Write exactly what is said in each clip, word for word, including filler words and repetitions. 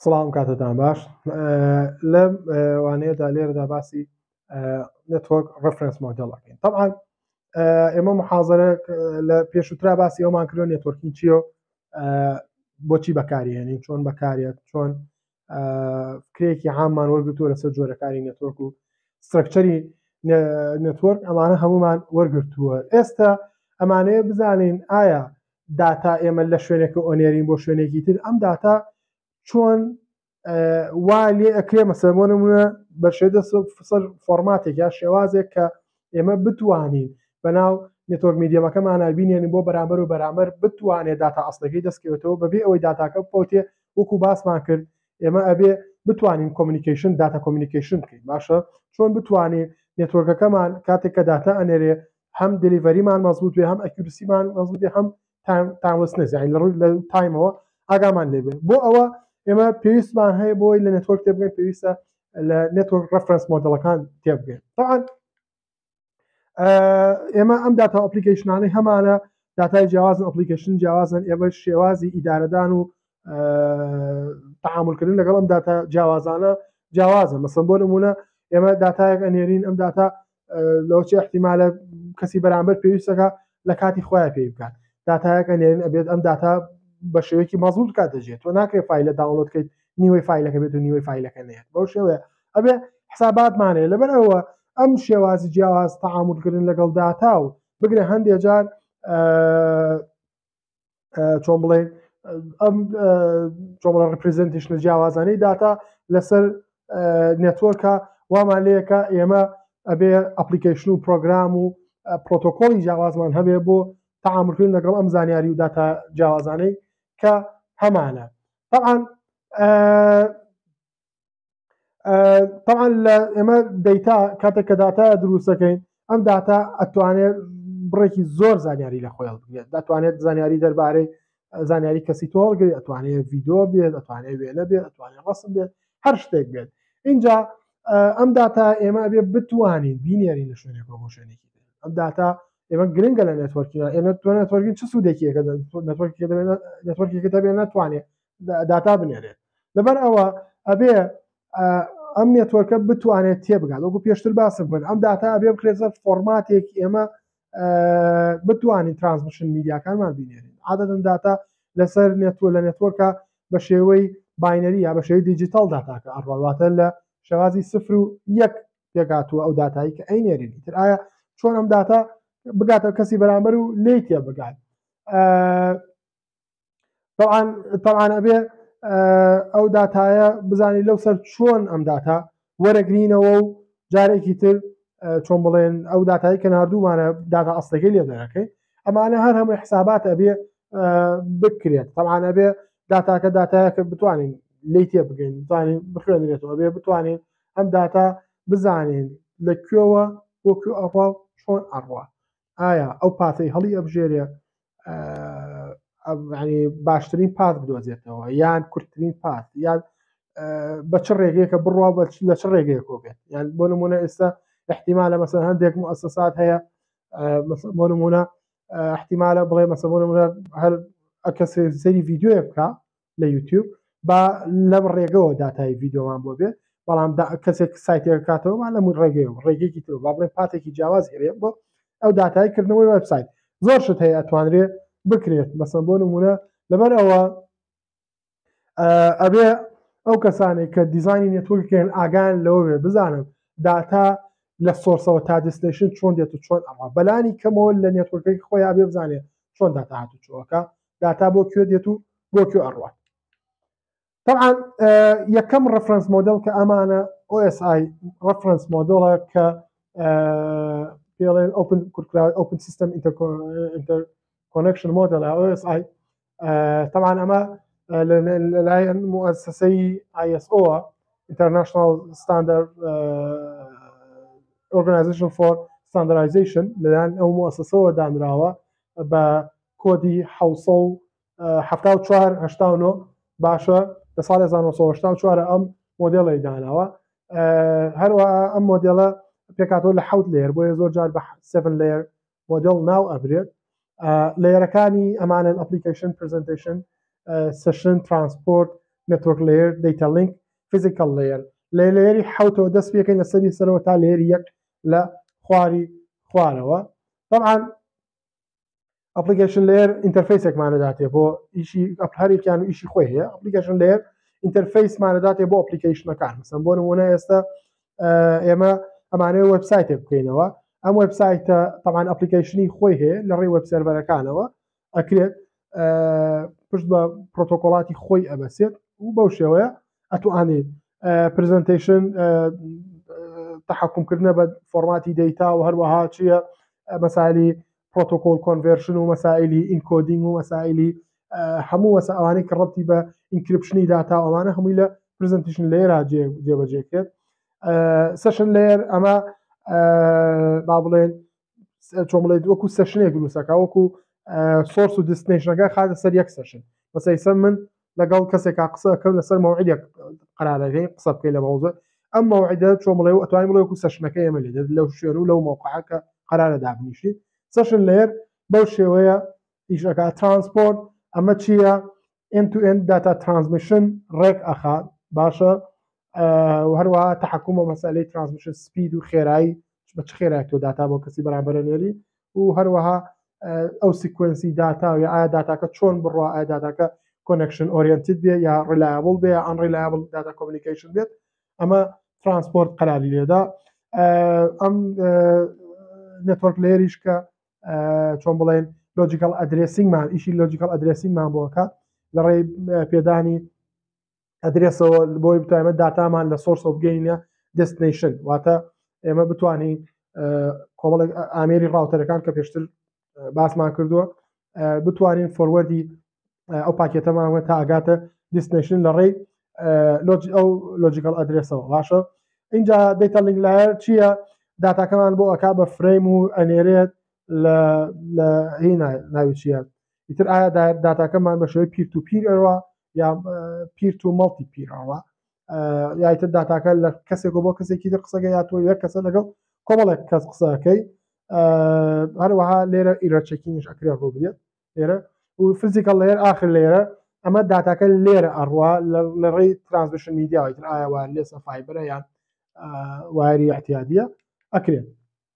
سڵام کاتتان باش لەم وانەیەدا لێرەدا باسی نێتوۆرک ڕفرەنس مۆدێڵەکەین. طبعا ئێمە محاضرە لە پێشووترا باسی ئەومان کردو نێتوۆرکینگ چییە، بۆچی بەکارهێنین، چۆن بەکارێت، چۆن فکرێکی عاممان وەرگرتووە لەسەر جۆرەکاری نێتوۆرک و سترەکچەری نێتوۆرک، ئەمانە هەمومان وەرگرتووە. ئێستا ئەمانەیە بزانین ئایا داتا ئێمە لە شوێنێکە ئۆنێرین بۆ شوێنێکی تر، ئەم داتا چۆن وا لێ ئەکرێ مەسەڵەن بۆ نمونە بە شێوەیە فۆرماتێک یا شێوازێک کە ئێمە بتوانین بەناو نێتوۆرک میدیەمەکەمانە بینێنین بۆ بەرامبەر و بەرامبەر بتوانێت داتا ئەسڵەکەی دەستکەوێتەوە بەبێ ئەوەی داتاکە بپەوتێ وەکو باسمان کرد ئێمە ئەبێ بتوانین کۆمیونیکیشن داتا کۆمیونیکیشن بکەین. باشە چۆن بتوانین نێتوۆرکەکەمان کاتێک کە داتا ئەنێرێ هەم دلیڤەریمان مەزبوط بێ، هەم ئەکیورسیمان مەزبوط بێ، هەم تایملەسنس یعنی لە ڕووی لە تایمەوە ئاگامان لێ بێ. بۆ ئەوە ئێمە پێویستمان هەیە بۆی لە نێتوۆرک تێبگەین، پێویستە لە نێتوۆرک ڕفرەنس مۆدێڵەکان تێبگەین. طبعا ئێمە ئەم داتا ئەپلیکیشنانەی هەمانە داتای جیاوازن، ئەپلیکیشن جیاوازن، ئێمە شێوازی ئیدارەدان و تەعاملکردن لەگەڵ ئەم داتا جیاوازانە جیاوازن. مەسەڵەن بۆ نمونە ئێمە داتایەک ئەنێرین، ئەم داتا لەوچی احتیمالە کەسی بەرامبەر پێویستەکە لە کاتی خۆیان پێی بکات. داتایەک ئەنێرین ئەبێت ئەم داتا بە شێوەیەکی مەزبوط کات دەژێت، تۆ ناکرێت فایلە داونلۆد بکەیت نیوەی فایلەکە بێت و نیوەی فایلەکە نێت. بەو شێوەیە ئەبێ حساباتمانەیە. لەبەر ئەوە ئەم شێوازی جیاواز تەعاملکردن لەگەڵ داتا و بگرێ هەندێک جار چۆن بڵێن ئەم چۆن بڵێن ڕپرزنتیشنە جیاوازانەی داتا لەسەر نێتوۆرکە وامان لەیەکە ئێمە ئەبێ ئەپلیکیشن و پرۆگرام و پرۆتۆکۆڵی جیاوازمان هەبێ بۆ تەعاملکردن لەگەڵ ئەم زانیاری و داتا جیاوازانەی کە هەمانە. طبعا طبعا لە ئێمە دەیتا کاتێک کە داتا دروستەکەین، ئەم داتا ئەتوانێت بڕێکی زۆر زانیاری لە خۆی هەڵبگرێت، دەتوانێت زانیاری دەربارەی زانیاری کەسی تۆ هەڵگرێت، ئەتوانێت ڤیدۆ بێت، ئەتوانێت وێنە بێت، ئەتوانێت ڕەسم بێت، هەر شتێک بێت. اینجا ئەم داتا ئێمە ئەبێ بتوانین بینێرین لە شوێنێکەوە بۆ شوێنێکی تر. ئەم داتا ئێمە گرنگە لە نێتوۆرکینگ، ئێمە تۆ نێتوۆرکینگ چ سوودێکیەکە نێتوۆرکێکە دەبێت ناتوانێت داتا بنێرێت. لەبەر ئەوە ئەبێ ئەم نێتوۆرکە بتوانێت تێبگات. وەکو پێشتر باسم کرد، ئەم داتا ئەبێ بکرێتە فۆرماتێک ئێمە بتوانین ترانسمیشن میدیاکانمان بینێرین. عادەتەن داتا لەسەر نێتوۆر لە نێتوۆرکە بە شێوەی باینەری یا بە شێوەی دیجیتال داتاکە ئەڕۆڵاتە لە شێوازی سفر و یەک پێگاتووە ئەو داتایی کە ئەینێرینی تر. ئایا چۆن ئەم داتا بگاتە کەسی بەرامبەر و لێی تێ بگات؟ طبعا ئەبێ ئەو داتایە بزانین لەو سەر چۆن ئەم داتا وەرەگرینەوە و جارێکی تر چۆن بڵێن ئەو داتایی کە ناردوومانە داتا ئەسڵەکەی لێ دەرەکەی. ئەمانە هەر هەموو حسابات ئەبێ بکرێت. طبعا ئەبێ داتاکە داتایەکە بتوانین لێی تێ بگەین، بتوانین بخوێنرێتەوە، ئەبێ بتوانین ئەم داتا بزانین لەکوێوە بۆ کوێ ئەڕوا و چۆن ئەڕوا. ئایا ئەو پاتەی هەڵی ئەبژێرێ ینی باشترین پات بدۆزێتەوە یان کورتترین پات، یان بە چ ڕێگەیەکە بڕوا لە چ ڕێگەیەکۆ بێت. یان بۆ نمونە ئێستا احتیمالە مەسەڵەن هەندێک موسسات هەیە، بۆ نمونە احتیمالە بڵێ مەسەڵەن بۆ نمونە هەر کەس سەری ڤیدیۆیە بکە لە یوتیوب با لەم ڕێگەوە داتای ڤیدیۆمان بۆ بێت، بەڵام کەسێک سایتێک کاتەوەمان لە ڕێگەیەوە ڕێگەیەکی تر با بڵێن پاتێکی جیاواز هەیە بۆ ئەو داتای کردنەوەی وەبسایت. زۆر شت هەیە ئەتوانرێت بکرێت. مەسەڵەن بۆ نمونە لەبەر ئەوە ئەبێ ئەو کەسانێک کە دیزانی نێتوۆرکێن ئاگان لەوە بێ بزانم داتا لە سۆرسەوە تا دەستنیشن چۆن دێت و چۆن ئەڕوا. بەلانی کەمەوە لە نێتوۆرکەی خۆی ئەبێ بزانێت چۆن داتا هاتوچۆوەکە، داتا بۆ کوێ دێت و بۆ کوێ ئەڕوات. طبعا یەکەم ڕفرەنس مۆدێڵ کە ئەمانە ئۆ ئێس ئای ڕفرەنس مۆدێڵە کە پێڵێن ئۆپن کورتکراوی ئۆپن سیستەم ئینتەرکۆنێکشن مۆدێڵ ئۆ ئێس ئای. طبعا ئەمە لەلایەن موسسەی آی ئێس ئۆ International Standard Organization for Standardization لەلایەن ئەو موسسەوە دانراوە بە کۆدی حەوت هەفتا و چوار هەشتا و نۆ. باشە لە ساڵی هەزار و نۆ سەد و هەشتا و چوار ئەم مۆدێڵی داناوە. هەروەها ئەم مۆدێڵە پێکاتەوە لە حەوت لێر، بۆیە زۆر جار بە سڤن لێر مۆدێڵ ناو ئەبرێت. لێرەکانی ئەمانن ئەپلیکیشن، پرزنتیشن، سشن، ترانسپۆرت، نتورک لێر دیتا لینک فیزیکال لێر لە لێری حوتەوە دەست پێکەین لە سەری سەرەوە تا لێری یەک لە خواری خوارەوە طبعا ئەپلیکیشن لێر ئینتەرفیسێکمانەداتێ بۆ ئیشی هەرێکیان و ئیشی خۆی هەیە ئەپلیکیشن لێر ئینتەرفیسمانەداتێ بۆ ئەپلیکیشنەکان مثلا بۆ نمونە ئێستا ئێمە ئەمانەیە وەبسایتێک بکەینەوە ئەم وەبسایتە طبعا ئەپلیکیشنی خۆی هەیە لە ڕێی وەب سەرڤەرەکانەوە ئەکرێت پشت بە پرۆتۆکۆڵاتی خۆی ئەبەسێت و بەو شێوەیە ئەتوانێت پرزنتیشن تحکمکردنە بە فۆرماتی دەیتا و هەروەها چییە مەسائلی پرۆتۆکۆل کۆنڤێرشن و مەسائلی ئینکۆدینگ و مەسائلی هەموو وەسە ئەوانەی کە ڕەبتی بە ئینکریپشنی داتا ئەوانە هەمووی لە پرزنتیشن لێرا جێبەجێکرێت سەشن لێر ئەمە با بڵێن چۆن بڵێت وەکو سەشنێک دروستەکە وەکو سۆرس و دستنیشنەکە خاتە سەر یەک سەشن بەسەیسە من لەگەڵ کەسێکا قسە ئەەکەم لەسەر مەوعیدێک قرارەکەی قسە بکەی لە مەوزە ئەم مەوعیدە چۆن بڵێ و ئەتوانین بڵێ وەکو سەشنەکەی ئێمە لێدێت لەو شوێن و لەو مۆقعەکە قرارە دابنیشی سەشن لێر بەو شێوەیە ئیشەکە ترانسپۆرت ئەمە چییە end to end data transmission ڕێک ئەخا باشە هەروەها تحکوم و مەسئلەی ترانسمیشن سپید و خێرایی بە چ خێرایەک تۆ داتا بۆ کەسی بەرامبەرە نێری و هەروەها ئەو سیکوێنسی داتا و یا ئایا داتاکە چۆن بڕوا ئایا داتاکە کۆنەکشن ئۆریەنتید بێ یا ڕیلایبل بێ ئەن ڕیلایبل داتا کۆمیونیکیشن بێت ئەمە ترانسپۆرت قەراری لێدا ئەم نێتوەرک لێریش کە چۆن بڵێن لۆجیکال ئەدرێسینگمان ئیشی لۆجیکال ئەدرێسینگمان بۆکات لە ڕێی پێدانی ئەدرێسەوە بۆی بتوانێت داتامان لە سۆرس بگەینە دستنیشن واتە ئێمە بتوانین کۆمەڵێک ئامێری ڕاوتەرەکان کە پێشتر باسمان کردووە بتوانین فۆروەردی ئەو پاکێتەمانوە تا ئاگاتە دستنیشن لە ڕێی ئەو لۆجیکال ئەدرێسەوە باشە اینجا دیتا لینک لایر چییە داتاکەمان بۆ ئەکا بە فریم و ئەنێرێت لە هی ناوی چیە ئیتر ئایا داتاکەمان بە شێوەی پیر تو پیر ئەوە یا پیر تو مڵتی پیرەوە یایتر داتاکە لە کەسێک بۆ کەسێکی تر قسەکە یا تۆ یەک کەسە لەگەڵ کۆمەڵێک کەس قسەکەی هەروەها لێرە ئیرەچەکینش ئەکرێت ڕۆ بدێت لێرە و فیزیکال لێر ئاخر لێرە ئەمە داتاکە لێرە ئەڕوا لە ڕێی ترانسمیشن میدیاوەیتر ئایا وایرلێسە فایبرە یان وایری احتیادیە ئەکرێت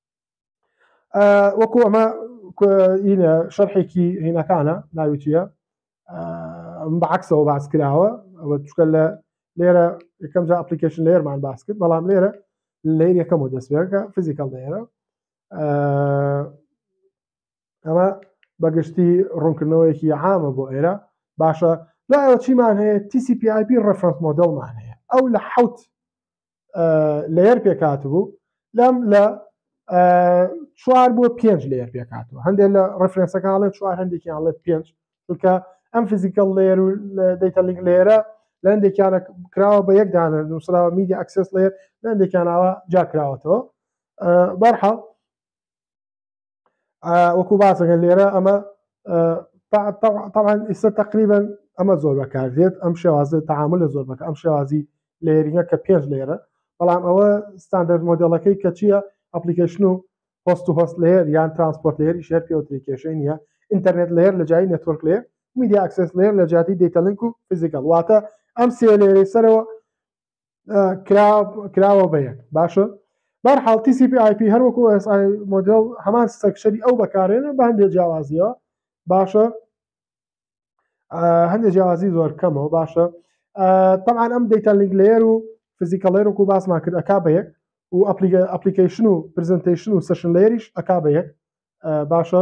وەکو ئەمە شەرحێکی هینەکانە ناوی چییە بەعکسەوە باس کراوە ئەوە چکە لە لێرە یەکەم جا ئەپلیکیشن لێرمان باس کرد بەڵام لێرە لێر یەکەم و دەستێکە فیزیکال لێرە ئەمە بەگشتی ڕوونکردنەوەیەکی عامە بۆ ئێرە باشە لایەوە چیمان هەیە تی سی پی آی پی ڕفرەنس مۆدەڵمان هەیە ئەو لە حوت لێر پێکات بوو لەم لە چوار بۆ پێنج لێر پێکاتەوە هەندێک لە ڕفرەنسەکانڵێ چوار هەندێکیانڵێ پێنج چونکە ئەم فیزیکال لێر و دیتا لینک لێرە لە هەندێکیانە کراوە بە یەک دانە نووسراوە میدیا ئەکسس لێر لە هەندێکیانەوە جاکراوەتەوە بەرحەڵ وەکو باسەکە لێرە ئەمە طبعا ئێستا تقریبا ئەمە زۆر بەکاردێت ئەم شێوازە تعامل لە زۆر بەکە ئەم شێوازی لێرینە کە پێنج لێرە بەڵام ئەوە ستاندرد مۆدلەکەی کە چییە ئەپلیکیشن و هۆست و هۆست لێر یان ترانسپۆرت لێری شێر پێوتریکێشن نیە ئینتەرنێت لێر لە جای نێتوەرک لێر میدیا ئەکسس لێر لە جاتی دیتا لینک و فیزیکال واتە ئەم سێ لێرەی سەرەوە کراوە بە یەک باشە بەرحاڵ تی سی پی آی پی هەروەکو ئێس ئای مۆدل هەمان سەکشەری ئەو بەکارێنە بە هەندێک جیاوازیەوە باشە هەندێک جیاوازی زۆر کەمەوە باشە طبعا ئەم دیتا لینک لێر و فیزیکال لێر وەکو باسمان کرد ئەکا بە یەک و ئەپلیکیشن و پرزنتیشن و سەشن لێریش ئەکا بە یەک باشە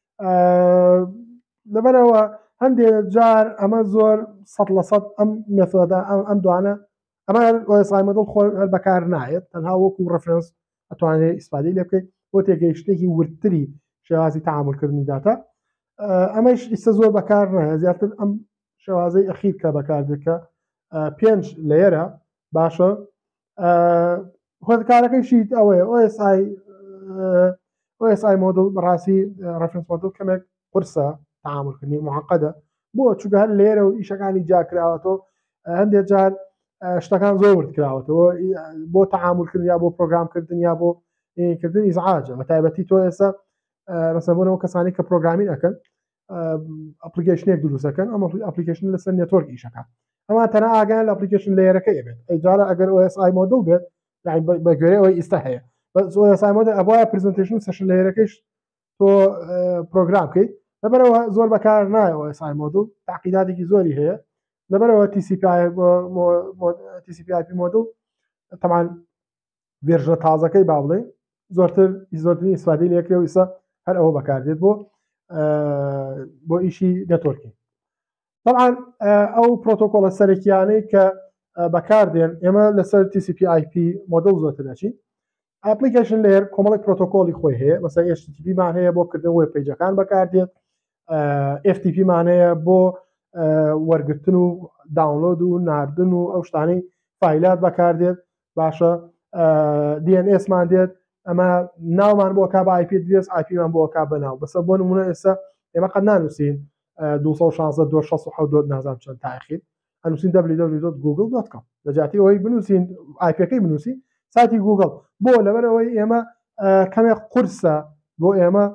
لەبەرەوە هەندێک جار ئەمە زۆر سەد لە سەد ئەم مێثۆدە ئەم دوانە ئەمە ئۆ ئێس ئای مۆدڵ خۆ هەر بەکار نایێت تەنها وەکو ڕفرەنس ئەتوانێت ئیسپادەی لێ بکەیت بۆ تێگەیشتێکی ورتری شێوازی تەعاملکردنی داتا ئەمەش ئیستا زۆر بەکار نایە زیاتر ئەم شێوازەی ئەخیر کە بەکاردێکە پێنج لێرە باشە خۆکارەکەیشی ئەوەیە ئۆ ئێس ئای ئۆ ئێس ئای مۆدڵ بەڕاستی ڕفرەنس مۆدڵ کەمێک قورسە تەعاملکردنی معقەدە بۆ چونکە هەر لێرە و ئیشەکانی جاکراوەتەوە هەندێک جار شتەکان زۆر ورد کراوەتەوە بۆ تەعاملکردن یا بۆ پرۆگرامکردن یا بۆ کردنی ئیزعاجە بە تایبەتی تۆ ئێستا مەسەڵەن بۆنەوە کەسانی کە پرۆگرامین ئەەکەن ئەپلیکیشنێک دروستەکەن ئەم ئەپلیکیشن لەسەر نێتوەرک ئیشەکە ئەمە تەنها ئاگیان لە ئەپلیکیشن لێیەرەکەی بێت ئەیجارە ئەگەر او اس آی مۆدل بێت یعنی بە گوێرەی ئەوەی ئێستا هەیە بەس او اس آی مۆدل ئەبوایە پرزنتیشن سەشن لێیەرەکەیش تۆ پرۆگرام بکەیت لەبەرەوە زۆر بەکار نایە او اس آی مۆدل تعقیداتێکی زۆری هەیە لەبەرەوە تی سی پی آی پی مۆدل طبعا ڤێرژنە تازەکەی با بڵێ زۆرتر زۆرترین ئیسفادەی لێ کراوە ئێستا هەر ئەوە بەکاردێت بۆ بۆ ئیشی نێتۆرکی طبعا ئەو پرۆتۆکۆڵە سەرەکیانەی کە بەکاردێن ئێمە لەسەر تی سی پی آی پی مۆدل زۆرتر دەچین ئەپلیکیشن لێر کۆمەڵێک پرۆتۆکۆڵی خۆی هەیە مەسەڵەن ئێچ تی تی پی مان هەیە بۆ کردن وێب پەیجەکان بەکاردێت ئێف تی پی مان هەیە بۆ وەرگرتن و داونلۆد و ناردن و ئەو شتانەی فایلات بەکاردێت باشە دی ئەن ئێس مان دێت ئەمە ناومان بۆکا بە آی پی ئەدرێس آی پی مان بۆکا بەناو بەسە بۆ نمونە ئێستا ئێمە قەت نانووسین دوو سەد و شانزدە دوو شەست و حەوت نازانم چەند تاخیر ئەنووسین دبلیو دبلیو دۆت گوگل دۆت کۆم لەجاتی ئەوەی بنووسین آی پی ئەکەی بنووسین سایتی گوگل بۆ لەبەرەوەی ئێمە کەمێک قورسە بۆ ئێمە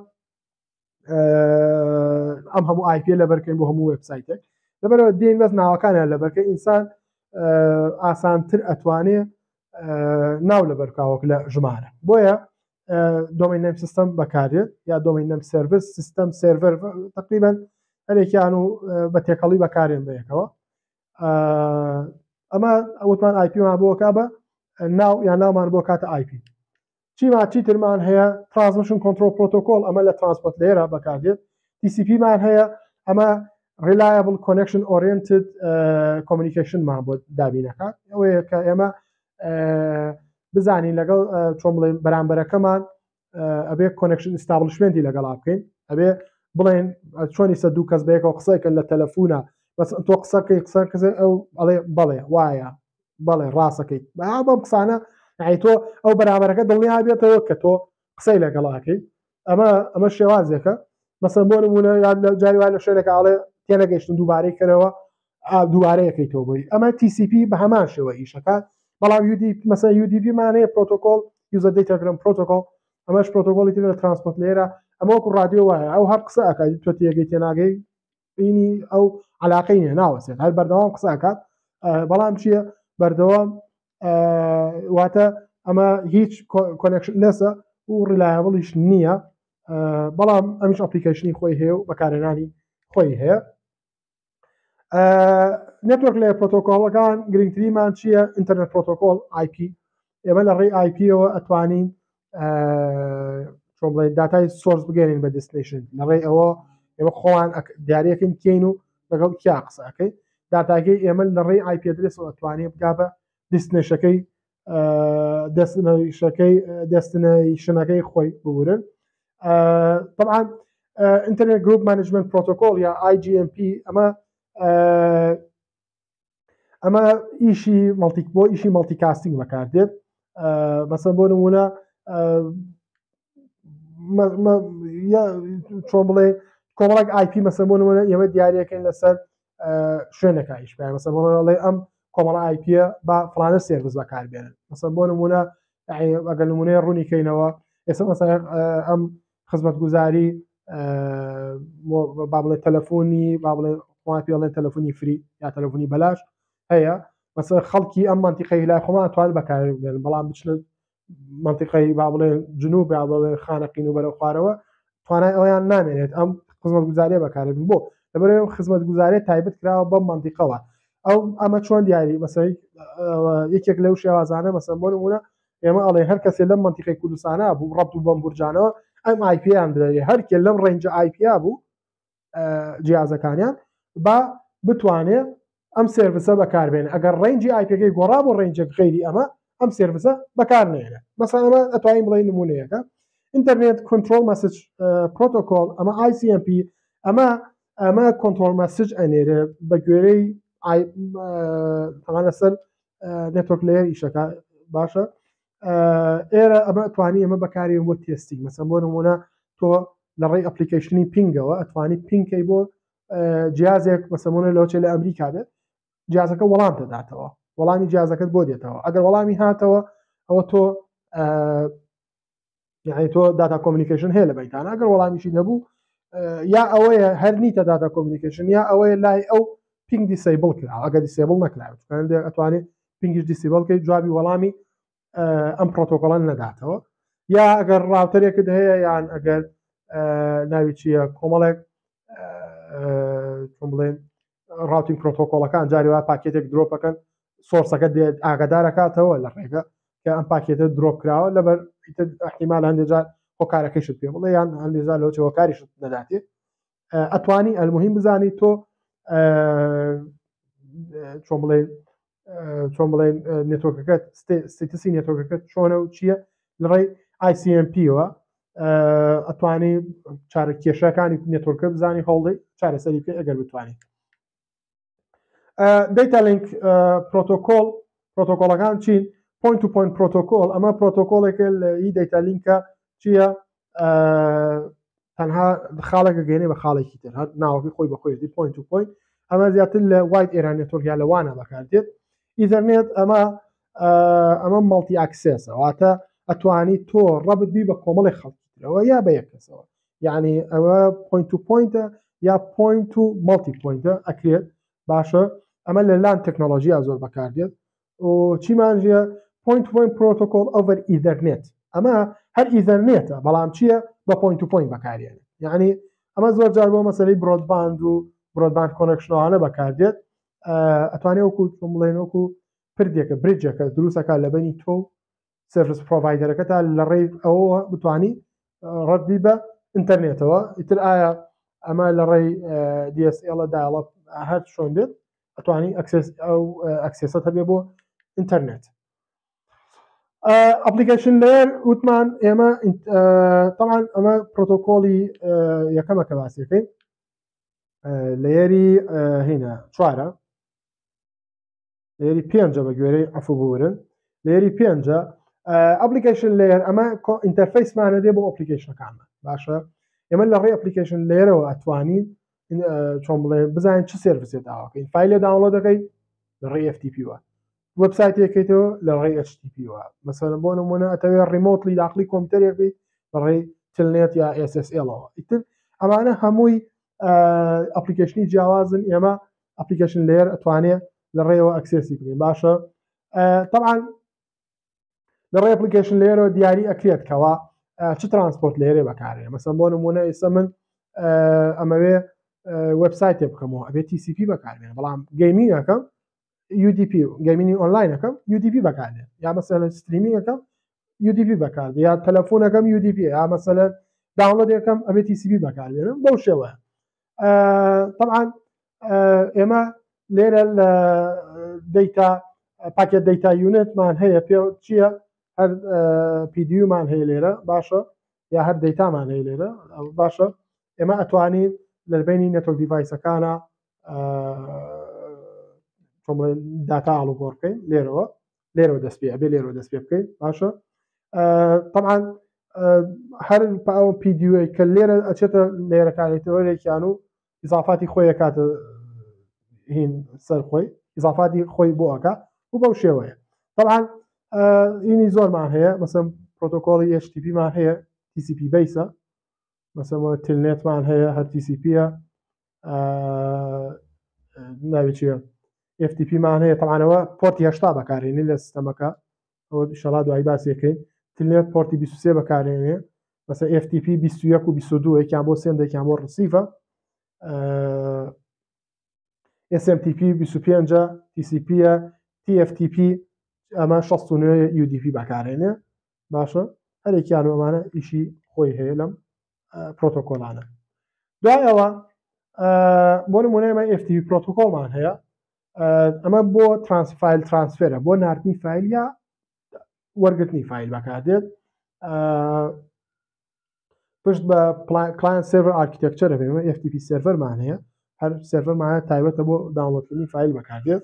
ئەم هەموو آی پی لەبەرکەین بۆ هەموو وێبسایتێک لەبەرەوە دێن بەس ناوەکانیان لەبەرکە ئینسان ئاسانتر ئەتوانێ ناو لەبەرکاوەک لە ژمارە بۆیە دۆمین نەیم سیستەم بەکارێت یا دۆمین نەیم سێرڤر سیستەم سێرڤەر تقریبا هەرێکیان و بە تێکەڵی بەکارێن بەیەکەوە ئەمە ئەوتمان آی پی مان بۆکا بە ناو یان ناومان بۆ کاتە آی پی چیمان چیترمان هەیە ترانسمیشن کۆنترۆل پرۆتۆکۆل ئەمە لە ترانسپۆرت لێرە بەکاردێت تی سی پی مان هەیە ئەمە reliable connection oriented communication مان بۆ دابینەکات ئەوەیە کە ئێمە بزانین لەگەڵ چۆن بڵێن بەرامبەرەکەمان ئەبێ کۆنێکشن ئستابلشمنتی لەگەڵا بکەین ئەبێ بڵێن چۆنی سە دوو کەس بەیەکەوە قسەیکەن لە تەلەفونە بەس تۆ قسەکەی قسە کەسێ ئەو ئەڵێ بەڵێ وایە بەڵێ ڕاستەکەیت بەم قسانە تۆ ئەو بەرامبەرەکە دڵنیا بێتەوە کە تۆ قسەی لەگەڵاکەی ئەمە ئەمە شێوازێکە مەسەڵەن بۆ نمونە یان جاری وای لە شوێنێکە ئاڵێ تێنەگەیشتن دووبارەی کەرەوە دووبارەیەکەیتەوە بۆی ئەمە تی سی پی بە هەمان شێوە ئیشەکات بەڵام مەسەڵەن یو دی پی مانەیە پرۆتۆکۆل یوزەر دەیتاگرام پرۆتۆکۆل ئەمەش پرۆتۆکۆڵی تر لە ترانسپۆرت لێرە ئەمە وەکو ڕادیۆ وایە ئەو هەر قسە ئەکات تۆ تێگەی تێناگەی بینی ئەو علاقەی نیە ناوەسێت هەر بەردەوام قسە ئەکات بەڵام چییە بەردەوام واتە ئەمە هیچ کۆنێکشن لەسە و ڕیلایەبڵیش نییە بەڵام ئەمیش ئەپلیکیشنی خۆی هەیە و بەکارهێنانی خۆی هەیە نێتوەرک لێ پرۆتۆکۆڵەکان گرنگترینمان چییە ئینتەرنێت پرۆتۆکۆل آی پی ئێمە لە ڕێی آی پیەوە ئەتوانین چۆن بڵێن داتای سۆرس بگەێنین بە دەستنیشن لە ڕێی ئەوە ئێمە خۆیان دیارەکەین کەین و لەگەڵ کیا قسەکەی داتاگەی ئێمە لە ڕێی آی پی ئەدرێسەوە ئەتوانێت بگا بە دەستنیشەکەی دەستنیشەکەی دەستنیشنەکەی خۆی ببورن طبعا ئینتەرنێت گروپ مانجمنت پرۆتۆکۆل یا آی جی ئەم پی ئەمە ئەمە ئیشی مەڵتی بۆ ئیشی مەڵتی کاستینگ بەکاردێت مەسەڵەن بۆ نمونە چۆن بڵێ کۆمەڵێک آی پی مەسەڵەن بۆ نمونە ئێمە دیارەکەین لەسەر شوێنێکە ئیش پێ مەسەڵەن بۆ نمونە ئەم کۆمەڵە آی پیە با فلانە سێرڤیس بەکاربێنن مەسەڵەن بۆ نمونە ئەگەر نمونەیە ڕوونیکەینەوە ئێستا مەسەڵەن ئەم خزمەتگوزاری با بڵێ تەلەفۆنی با بڵێ پێڵێن تەلەفۆنی فری یا تەلەفۆنی بەلاش هەیە مەسەڵەن خەڵکی ئەم منتیقەی لای خۆمان ئەتوانن بەکاربێنن بەڵام بچنە منتیقەی با بڵێ جنوب یا بڵێ خانەقین و بەرەو خوارەوە توانای ئەویان نامێنێت ئەم خزمەتگوزاریە بەکاربێن بۆ لەبەرەوەی خزمەتگوزاریە تایبەت کراوە بەم منتیقەوە ئەو ئەمە چۆن دیاری مەسەڵەن یەکێک لەو شێوازانە مەسەڵەن بۆ نمونە ئێمە ئەڵێ هەر کەسێ لەم منتیقەی کوردستانە بوو ڕەبط و بەم بورجانەوە ئەم آی پییان بدەێت هەرکێ لەم ڕێنجە آی پیا بوو جیازەکانیان با بتوانێت ئەم سێرڤیسە بەکاربێن ئەگەر ڕێنجی آی پیەکەی گۆڕا بۆ ڕێنجێک غەیری ئەمە ئەم سێرڤیسە بەکارنێنێت مەسەڵەن ئەمە ئەتوانین بڵێن نمونەیەکە ئینتەرنێت کۆنترۆل مەسیج پرۆتۆکۆل ئەمە آی سی ئەم پی ئەمە ئەمە کۆنترۆل مەسیج ئەنێرە بە گوێرەی ئەمانە سەر نێتوەرک لێر ئیشەکە باشە ئێرە ئەمە ئەتوانی ئەمە بەکارێن بۆ تێستی مەسەڵەن بۆ نمونە تۆ لە ڕێی ئەپلیکیشنی پینگەوە ئەتوانیت پینکەی بۆ جیازێک مەسەڵەن لەوچێ لە ئەمریکا بێت جیازەکە وەڵام دەداتەوە وەڵامی جیازەکەت بۆ دێتەوە ئەگەر وەڵامی هاتەوە ئەوە تۆ یعنی تۆ داتا کۆمیونیکیشن هەیە لە بەیتانە ئەگەر وەڵامیشی نەبوو یا ئەوەیە هەر نیتە داتا کۆمیونیکیشن یا ئەوەیە لای ئەو پینگ دیسیبل کراوە ئەگە دیسیبل نەکراوێت هەندێک ئەتوانێت پینگیش دیسیبل بکەیت جوابی وەڵامی ئەم پرۆتۆکۆڵە نەداتەوە یا ئەگەر ڕاوتەرێکت هەیە یان ئەگەر ناوی چییە کۆمەڵێک چۆن بڵێن ڕاوتینگ پرۆتۆکۆڵەکان جاری وا پاکێتێک درۆپەکەن سۆرسەکە دێت ئاگادارەکاتەوە لە ڕێگە کە ئەم پاکێتە درۆپ کراوە لەبەر احتیمال هەندێکجار هۆکارەکەیشت پێ بڵێ یان هەندێکجار لەوە هۆکاریشت نەداتێت ئەتوانی ئەلمهم بزانی تۆ چۆن بڵێن چۆن بڵێن نێتۆرکەکەت ستیتسی نێتۆرکەکەت چۆنە و چییە لە ڕێی آی سی ئەم پیەوە ئەتوانی چارە کێشەکانی نێتۆرکە بزانی هەڵدەی چارەسەری پێ ئەگەر بتوانیت دەیتا لینک پرۆتۆکۆڵ پرۆتۆکۆڵەکان چین پوینت تو پوینت پرۆتۆکۆڵ ئەمە پرۆتۆکۆڵێکە لە هی دەیتا لینکە چییە تەنها خاڵێکە گەێنێ بە خاڵێکی تر هەر ناوەکەی خۆی بەخۆیەتی پوینت تو پوینت ئەمە زیاتر لە واید ئێران نێتۆرکیا لەوانە بەکاردێت ئیتەرنێت ئەمە ئەمە مەڵتی ئاکسسە واتە ئەتوانی تۆ ڕەبت بی بە کۆمەڵی خەڵکیترەوە یا بە یەک کەسەوە یعنی ئەوە پوینت تو پوینتە یا پوینت تو مەڵتی پوینتە ئەکرێت باشە ئەمە لە لان تەکنۆلۆژیا زۆر بەکاردێت و چیمانژە پوینت تو پوینت پرۆتۆکۆڵ ئۆڤەر ئیتەرنێت ئەمە هەر ئیتەرنێتە بەڵام چییە بە پوینت تو پوینت بەکارێنێت یعنی ئەمە زۆر جار بۆ مەسەلەی برۆدباند و برۆدباند کۆنەکشنەوانە بەکاردێت ئەتوانێت وەکو چۆن بڵێن وەکو پردێکە بریجەکە دروستەکە لە بەنی تۆ سرویس پرۆڤایدەرەکەتا لە ڕێی ئەوە بتانی ڕەتی بە ئینتەرنێتەوە ئیتر ئایا ئەمە لە ڕێی دی ئەس ئێڵە داڵە هەر شۆن بێت ئەتوانی ئەو ئەکسسەت هەبێ بۆ ئینتەرنێت ئەپلیکیشن لێر وتمان ئێمە طبعا ئەمە پرۆتۆکۆڵی یەکەمەکە باسیەکەی لێری هینە چوارە لێری پێنجە بە گوێرەی ئەفوبورن لێری پێنجە ئەپلیکیشن لێر ئەمە ئینتەرفیسمانە دێ بۆ ئەپلیکیشنەکانمە باشە ئێمە لە ڕێی ئەپلیکیشن لێرەوە ئەتوانین چۆن بڵێ بزانین چ سێرڤیسێت داواکەین فایلە داوڵۆد دەکەی لە ڕێی ئەف تی پی وە وەبسایتێکیتەوە لە ڕێی ئەچ تی پی وە مەسەلەن بۆ نمونە ئەتەوێت ڕیمۆتلی داخلی کۆمپیوتەرێک بێت لە ڕێی تلنێت یا ئێس ئەس ئێڵەوە ئیتر ئەمانە هەمووی ئەپلیکیشنی جیاوازن ئێمە ئەپلیکیشن لێر ئەتوانێت لە ڕێەوە ئەکسێسی بکەین باشە طبعا لە ڕێ ئەپلیکیشن لێرەوە دیاری ئەکرێت کەوا چ ترانسپۆرت لێرێ بەکارێ مەسەن بۆ نمونە ئێستا من ئەمەوێ وەبسایتێ بکەمەوە ئەبێت تی سی پی بەکارێن بەڵام گەیمینگەکەم یو دی پی گەیمینی ئۆنلاینەکەم یو دی پی بەکارێن یا مەسەلەن ستریمینگەکەم یو دی پی بەکار یا تەلەفۆنەکەم یو دی پی یا مەسەلەن داوڵۆدێکەکەم ئەبێت تی سی پی بەکارێنم بەو شێوە طبعا ئێمە لێرە لە دەیتا پاکێت دەیتا یونتمان هەیە پێ چییە هەر پیدیومان هەیە لێرە باشە یا هەر دەیتامان هەیە لێرە باشە ئێمە ئەتوانین لە بینی نێتۆرک دیڤایسەکانە داتا ئاڵوگۆڕ بکەین لێرەوە لێرەوە دەست پێ ئەبێ لێرەوە دەست پێ بکەین باشە طبعا هەر ئەو پیدیوی کە لێرە ئەچێتە لێرەکانێتەوەرێکیان و ئیزافاتی خۆی کاتە هین سەر خۆی ئیزافاتی خۆی بۆ ئەکا و بەو شێوەیە طبعا اینی زۆرمان هەیە مەسەن پرۆتۆکۆڵی ئەچ تی پی مان هەیە تی سی پی بیسە مەسەن تلنێتمان هەیە هەر تی سی پیە ناوی چییە ئف تی پی مان هەیە طبعاەوە پۆرتی هەشتا بەکارێنی لە سیستەمەکە ئەوە شەڵا دوایی باسیەکەین تلنێت پۆرتی بیست و سێ بەکارێنێ مەسە ئف تی پی بیست و یەک و بیست و دوو یەکیان بۆ سێن دەیکیان بۆ ڕسیفە ئس ئەم تی پی بیست و پێنج تی سی پیە تی ئەف تی پی ئەمە شەست و نۆ یو دی پی بەکارێنێ باشە هەرێکیان ئەمانە ئیشی خۆی هەیە لەم پرۆتۆکۆلانە دوای ئەوە بۆ نمونە ئێمە ئف تی پی پرۆتۆکۆڵمان هەیە ئەمە بۆ ترانسفایل ترانسفێرە بۆ نردنی فایل یا وەرگرتنی فایل بەکاردێت پشت بە کلاین سێڤەر ئارکیتێکچەرە بێمە ئف تی پی سێڤەرمان هەیە هەر سێڤەرمانە تایبەتە بۆ داونلۆدکردنی فایل بەکاردێت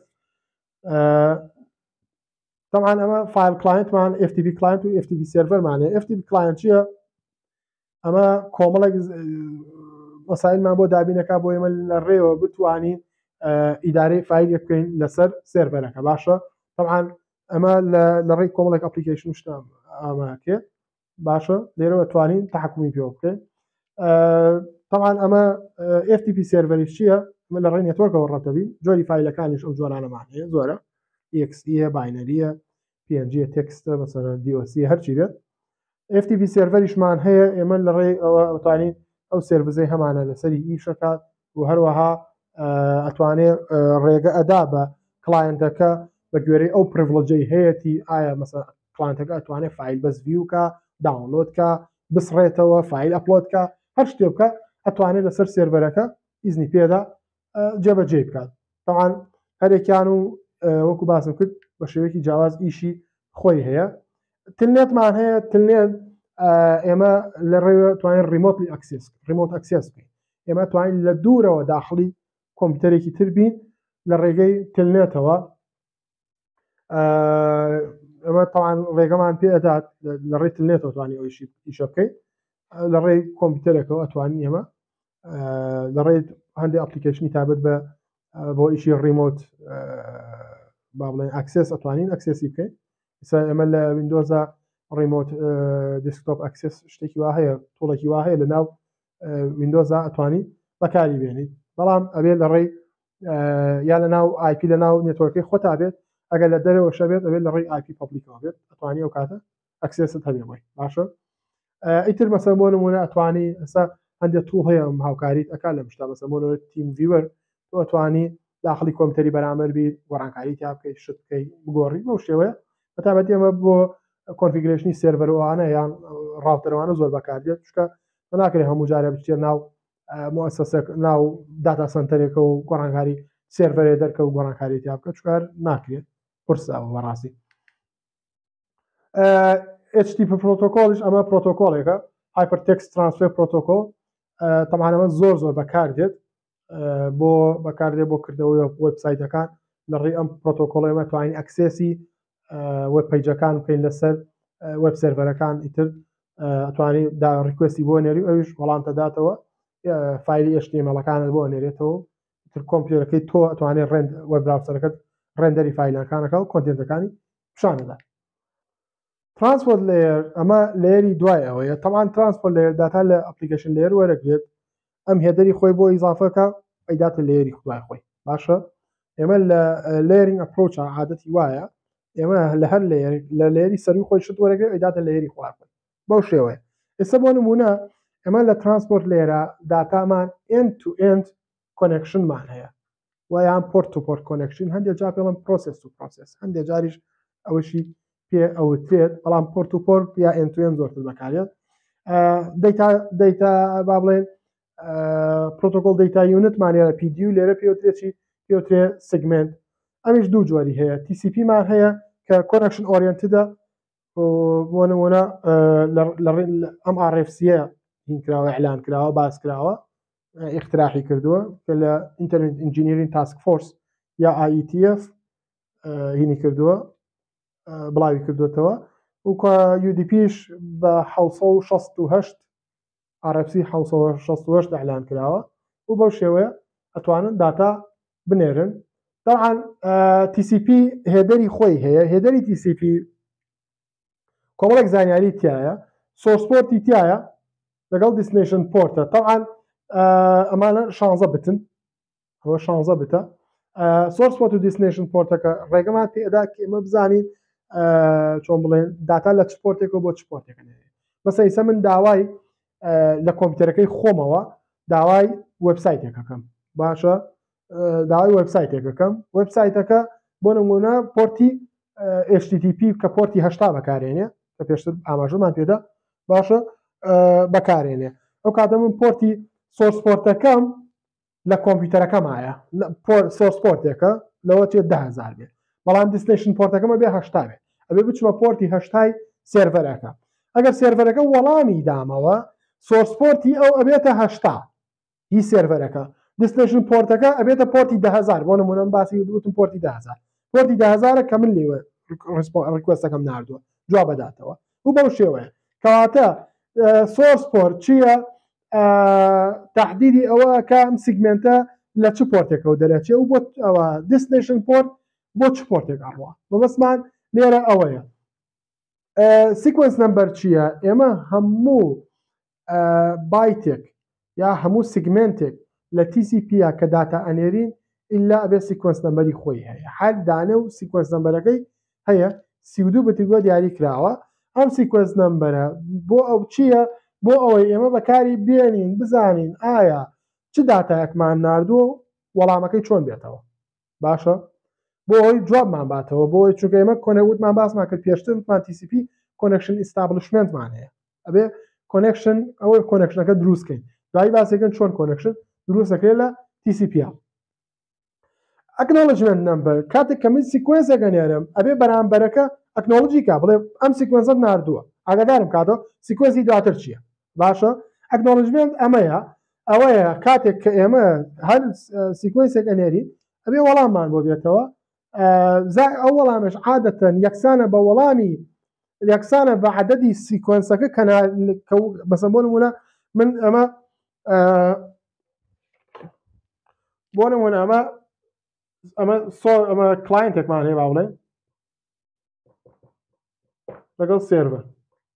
طبعا ئەمە فایل کلاینتمان ئف تی پی کلاینت و ئف تی پی سێڤەرمان هەیە ئف تی پی کلاینت چییە ئەمە کۆمەڵێک مەسایلمان بۆ دابینەکە بۆ ئێمە لە ڕێوە بتوانین ئیدارەی فایلێک بکەین لەسەر سێڤەرەکە باشە طبعا ئەمە لە ڕێی کۆمەڵێک ئەپلیکیشن شتە ئاماکێ باشە لێرەوە توانین تحکومی پێ بکەین طبعا ئەمە ئف تی پی سێڤەریش چییە لە ڕێی نێتوەرکەوە ڕەتەبین جۆری فیلەکانیش ئەو جۆرانەمان هەیە زۆرە إكس إي باینەریە پی إن جی تێکستە مەسەڵەن دی أو سي هەرچی بێت إف تي بي سێڤەریشمان هەیە ئێمە لە ڕێی ئەوە ئەتوانین ئەو سێڤزەی هەمانە لەسەری ئیشەکات و هەروەها ئەتوانێت ڕێگە ئەدا بە کلاینتەکە بە گوێرەی ئەو پرڤلۆجەی هەیەی ئایا مەسەڵەن کلاینتەکە ئەتوانێت فیل بەس ڤیوکە داونلۆدکە بسڕێتەوە فیل ئەپلۆدکە هەر شتێ بکە ئەتوانێت لەسەر سێڤەرەکە ئیزنی پێدا جێبەجێ بکات طبعاً هەرێکیان و وەکو باسم کرد بە شێوەیەکی جیاواز ئیشی خۆی هەیە تلنێتمان هەیە تلنێت ئێمە لە ڕێوە توانین ریمۆتلی ئەکسس ریمۆت ئەکسس بکەین ئێمە توانین لە دوورەوە داخلی کۆمپیوتەرێکی تر بین لە ڕێگەی تلنێتەوە ئەمە تاوان ڕێگەمان پێ ئەدات لە ڕێی تلنێتەوە توانی ئەویشی ئیشە بکەیت لە ڕێی کۆمپیوتەرێکەوە ئەتوانین ئێمە لە ڕێی هەندێک ئەپلیکیشنی تابێت بە بۆ ئیشی ڕیمۆت با بڵێن ئەکسس ئەتوانین ئەکسسی بکەین ئێمە لە ویندۆزە ڕیمۆت دسکتۆپ ئەکسس شتێکی وا هەیە تۆڵێکی وا هەیە لە ناو ویندۆزە ئەتوانی بەکاری بێنیت بەڵام ئەبێت لە ڕێی یا لە ناو آی پی لە ناو نێتوەرکەی خۆتا بێت ئەگەر لە دەرەوە شەبێت ئەبێت لە ڕێی آی پی پەبلیکەوە بێت ئەتوانی ئەو کاتە ئەکسست هەبێ بۆی باشە ئیتر مەسەڵەن بۆ نمونە ئەتوانی ئێستا هەندێک توڵ هەیە هاوکاریت ئەکا لە مشتا مەسەڵەن بۆ تیم ڤیوەر تۆ ئەتوانی داخلی کۆمپیوتەری بەرامبەر بیت گۆڕانکاری تا بکەیت شت بکەیت بگۆڕی بەو شێوەیە بەتابەتی ئەمە بۆ کۆنفیگرێشنی سێڤەرەوانە یان ڕاوتەرەوانە زۆر بەکاردێت چکە ناکرێت هەموو جارە بچێت ناو مؤسسەسە ناو داتا سنتەرێکە و گۆڕانکاری سێڤەرێ دەرکە و گۆڕانکاری تا بکە چکار ناکرێت قورسەوە بەڕاستی ئێچ تی پی پرۆتۆکۆڵیش ئەمە پرۆتۆکۆڵێکە هایپەرتێکست ترانسفێر پرۆتۆکۆڵ تەمان ئەمە زۆر زۆر بەکاردێت بۆ بەکاردێت بۆ کردەوەی وێبسایتەکان لە ڕێی ئەم پرۆتۆکۆڵەمە توانین ئەکسێسی وێب پیجەکان بکەین لەسەر وێب سێڤەرەکان ئیتر ئەتوانی دا ڕیکوێستی بۆ نێری ئەویش وەڵام دەداتەوە فایلی ئێچ تی ئێم ئەلەکانت بۆ نێرێتەوە تر کۆمپیوتەرەکەی تۆ ئەتوانێت ڕێند وێب براوسەرەکەت ڕێندەری فایلەکانەکە و کۆنتێنتەکانی پیشانەدا ترانسپۆرت لێر ئەمە لێری دوای ئەوەیە تەمان ترانسپۆرت لێر داتا لە ئەپلیکیشن لێر وەرەگرێت ئەم هێدەری خۆی بۆ ئیزافەکە ئەیداتە لێری خوای خۆی باشە ئێمە لە لێرینگ ئەپرۆچ عادەتی وایە ئێمە لە هەر لە لێری سەروی خۆی شت وەرەگرێت ئەیداتە لێری خوای خۆی بەو شێوەیە ئێستا بۆ نمونە ئێمە لە ترانسپۆرت لێرە داتامان end to end کۆنێکشنمان هەیە ویان پۆرت تو پۆرت کۆنێکشن هەندێک جا پێڵم پرۆسس تو پرۆسس هەندێک جاریش ئەوەشی پێ ئەوترێت بەڵام پۆرت تو پۆرت یا end to end زۆرتر بەکارێت دەیتا با بڵێن پرۆتۆکۆڵ دەیتا یونتمانە پی دی و لێرە پێوترێکی پێوترێ سگمنت ئەمیش دوو جۆری هەیە تی سی پی مان هەیە کە کۆنەکشن ئۆریەنتدە بۆ نمونە ئەم ئار اف سیە هینکراوە ئەعلان کراوە باس کراوە اختراحی کردووە کە لە ئینتەرنێت ئینجینیرینگ تاسک فۆرس یا آی ای تی اف هینی کردووە بڵاوی کردوێتەوە و یو دی پیش بە حەوت سەد و شەست و هەشت ئار اف سی حەوت سەد و شەست و هەشت ئەعلان کراوە و بەو شێوەیە ئەتوانن داتا بنێرن طبعا تی سی پی هێدەری خۆی هەیە هێدەری تی سی پی کۆمەڵێک زانیاری تایە سۆرس پۆرتی تایە لەگەڵ دیستنیشن پۆرتە طبعا ئەمانە شانزە بتن ئەوە شانزە بتە سۆرس پۆرت و دیستنیشن پۆرتەکە ڕێگەمان پێ ئەدا کە ئێمە بزانین چۆن بڵێن داتا لە چ پۆرتێکەوە بۆ چ پۆرتێکە نێرێت مەسەڵەن ئێستا من داوای لە کۆمپیوتەرەکەی خۆمەوە داوای وێبسایتێکەکەم باشە داوای وێبسایتێکەکەم وێبسایتەکە بۆ نمونە پۆرتی ئێچ تی تی پی کە پۆرتی هەشتا بەکارێنێ کە پێشتر ئاماژەمان پێدا باشە بەکارێنێ ئەو کاتە من پۆرتی سۆرس پۆرتەکەم لە کۆمپیوتەرەکەمایە سۆرس پۆرتێکە لەوە چێت ده هەزار بێت بەڵام دیستنیشن پۆرتەکەمە بێ هەشتا بێت ئەبێ بچمە پۆرتی هەشتای سێڤەرەکە ئەگەر سێڤەرەکە وەڵامی دامەوە سۆرس پۆرتی ئەو ئەبێتە هەشتا هی سێڤەرەکە دیستنیشن پۆرتەکە ئەبێتە پۆرتی ده هەزار بۆ نمونە باسی وتم پۆرتی ده هەزار پۆرتی ده هەزارە کە من لێوە ڕیکوێستەکەم ناردووە جواب بەداتەوە و بەو شێوەیە کەواتە سۆرس پۆرت چییە تحدیدی ئەوە کە ئەم سیگمنتە لە چ پۆرتێکەوە دەرەچێ و بۆ ئەوە دیستنیشن پۆرت بۆ چ پۆرتێک ئەڕوە مەبەستمان لێرە ئەوەیە سیکوەنس نمبەر چییە ئێمە هەموو بایتێک یا هەموو سیگمنتێک لە تی سی پی کە داتا ئەنێرین ئللا ئەبێ سیکوەنس نمبەری خۆی هەیە هەر دانە و سیکوەنس نمبەرەکەی هەیە سی و دوو بتی بۆ دیاری کراوە ئەم سیکوەنس نمبەرە بۆ ئەو چییە بۆ ئەوەی ئێمە بەکاری بێنین بزانین ئایا چ داتایەکمان نردووە وەڵامەکەی چۆن بێتەوە باشە بۆ ئەوی جوابمان باتەوە بۆ ئەوی چونکە ئێمە کۆنەوتمان باسمان کرد پێشتر وتمان تی سی پی کۆنەکشن ئیستابلیشمنتمان هەیە ئەبێ کۆنەکشن ئەوەی کۆنەکشنەکە دروستکەین دوای باسێکن چۆن کۆنەکشن دروست دەکرێت لە تی سی پی ئەکنۆڵجمنت نمبەر کاتێک کە من سیکوێنسێک ئەنێرم ئەبێ بەرامبەرەکە ئەکنۆلۆجیکا بڵێ ئەم سیکوێنسەت نردووە ئاگادارم کاتەوە سیکوێنسی دواتر چییە باشە ئەکنۆلجمنت ئەمەیە ئەوەیە کاتێک کە ئێمە هەر سیکوێنسێک ئەنێری ئەبێ وەڵاممان بۆ بێتەوە ئەو وەڵامش عادەتەن یەکسانە بە وەڵامی یەکسانە بە عەدەدی سیکوێنسەکە بەسە بۆ نمونە من ئەمە بۆ نمونە ئەمە ئەمە ئەمە کلاینتێکمان هەیە با بڵێن لەگەڵ سێرڤەر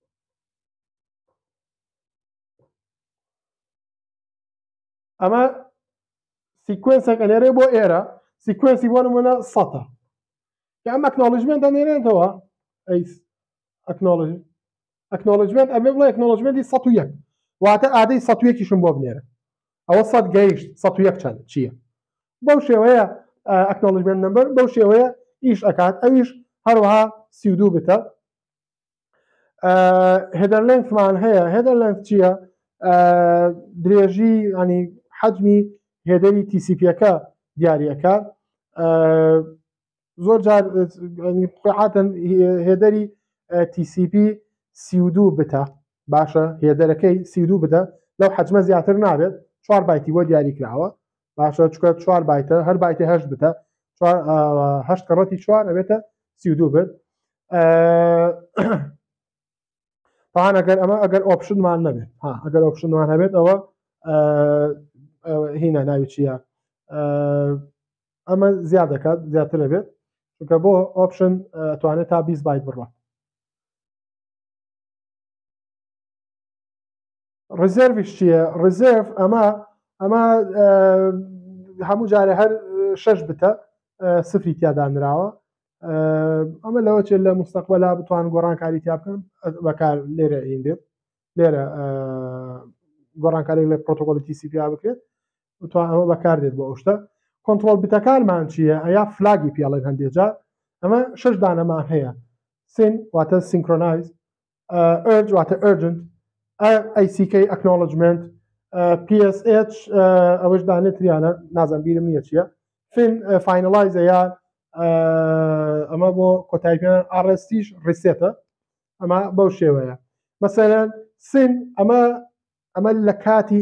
ئەمە سیکوێنسێک ئەنێرێ بۆ ئێرە سیکوێنسی بۆ نمونە سەدە کە ئەم ئەکنۆڵجمنت دەنێرێنەوە ئەکنۆڵژی ئەکنۆڵجمنت ئەبێ بڵێ ئەکنۆڵجمنتی سەد و یەک واتە ئادەی سەد و یەکیشم بۆ بنێرە ئەوە سەد گەیشت سەد و یەک چەند چییە بەو شێوەیە ئەکنۆڵجمنت نمبەر بەو شێوەیە ئیش ئەکات ئەویش هەروەها سی و دوو بتە هێدەر لێنگمان هەیە هێدەر لێنگ چییە درێژی ینی حەجمی هێدەری تی سی پیەکە دیاریەکە زۆر جار عادەتەن هێدەری تی سی پی سی و دوو بتە باشە هێدەرەکەی سی و دوو بدە لەو حەجمە زیاتر نابێت چوار بایتی بۆ دیاری کراوە باشە چکە چوار بایتە هەر بایتی هەشت بتە هەشت کەڕەتی چوار ئەبێتە سی و دوو بێت تاوان ئەگەر ئەمە ئەگەر ئۆپشنمان نەبێت ها ئەگەر ئۆپشنمان هەبێت ئەوە هینە ناوی چییە ئەمە زیاد دەکات زیاتر دەبێت چونکە بۆ ئۆپشن توانێت تا بیست بایت بڕوات ڕزێڤش چییە ڕزێڤ ئەمە ئەمە هەموو جارە هەر شەش بتە سفری تیادانراوە ئەمە لەوە چێت لە مستەقبەلا بتوان گۆڕانکاری تیا بکەن بەکار لێرە ئین دێت لێرە گۆڕانکارێک لە پرۆتۆکۆلی تی سی پی بکرێت بتوان ئەمە بەکار دێت بۆ ئەو شتە کۆنتڕۆل بتەکانمان چییە ئەیا فلاگی پیاڵێن هەندێک جار ئەمە شەش دانەمان هەیە سین واتە سینکرۆنایز ئەرج واتە ئەرجنت ئەی سی کەی ئەکنۆڵجمنت پی ئەس ئێچ ئەوەش دانێتریانە نازانم بیرم نییە چییە فین فاینەلایزە یان ئەمە بۆ کۆتاییپیان ئاڕێستیش ڕیسێتە ئەمە بەو شێوەیە مەسەلەن سین ئەمە ئەمە لە کاتی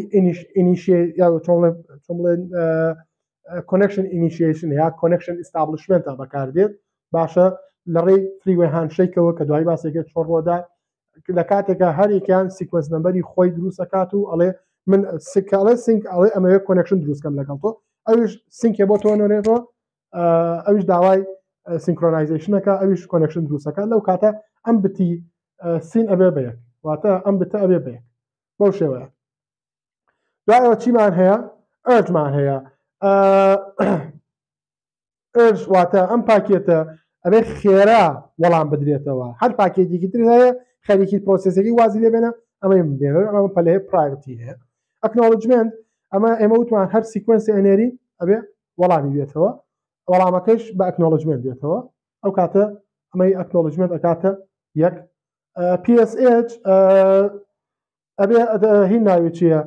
بڵێن کۆنەکشن ئینیشیشن یا کۆنەکشن ئیستابلیشمنتە بەکاردێت باشە لە ڕێی فریوێ هاندشەیکەوە کە دوای باسێکێت چۆن ڕۆدا لە کاتێکە هەرێکیان سیکوەنس نمبەری خۆی دروست دەکات و ئەڵێ من سکاڵێ سینک ئەڵێ ئەمەوێت کۆنەکشن دروستکەم لەگەڵ تۆ ئەویش سینکێ بۆ تۆ نۆرێتەوە ئەویش داوای سینکرۆنایزیشنەکە ئەویش کۆنەکشن دروستەکە لەو کاتە ئەم بتی سین ئەبێ بەیەک واتە ئەم بتە ئەبێ بەیەک بەو شێوەیە دوایەوە چیمان هەیە ئەرجمان هەیە ئەرج واتە ئەم پاکێتە ئەبێ خێرا وەڵام بدرێتەوە هەر پاکێتێکی تر هەیە خەریکی پرۆسسێکی وازی لێ بێنە ئەمە بێنە ئەمە پەلەیە پرایڤەتی هەیە ئەکنۆڵجمنت ئەمە ئێمە وتمان هەر سیکوەنسی ئەنێری ئەبێ وەڵامی بێتەوە وەڵامەکەش بە ئەکنۆڵجمنت دێتەوە ئەو کاتە ئەمەی ئەکنۆڵجمنت ئەکاتە یەک پی ئەس ئێچ ئەبێ هین ناوی چییە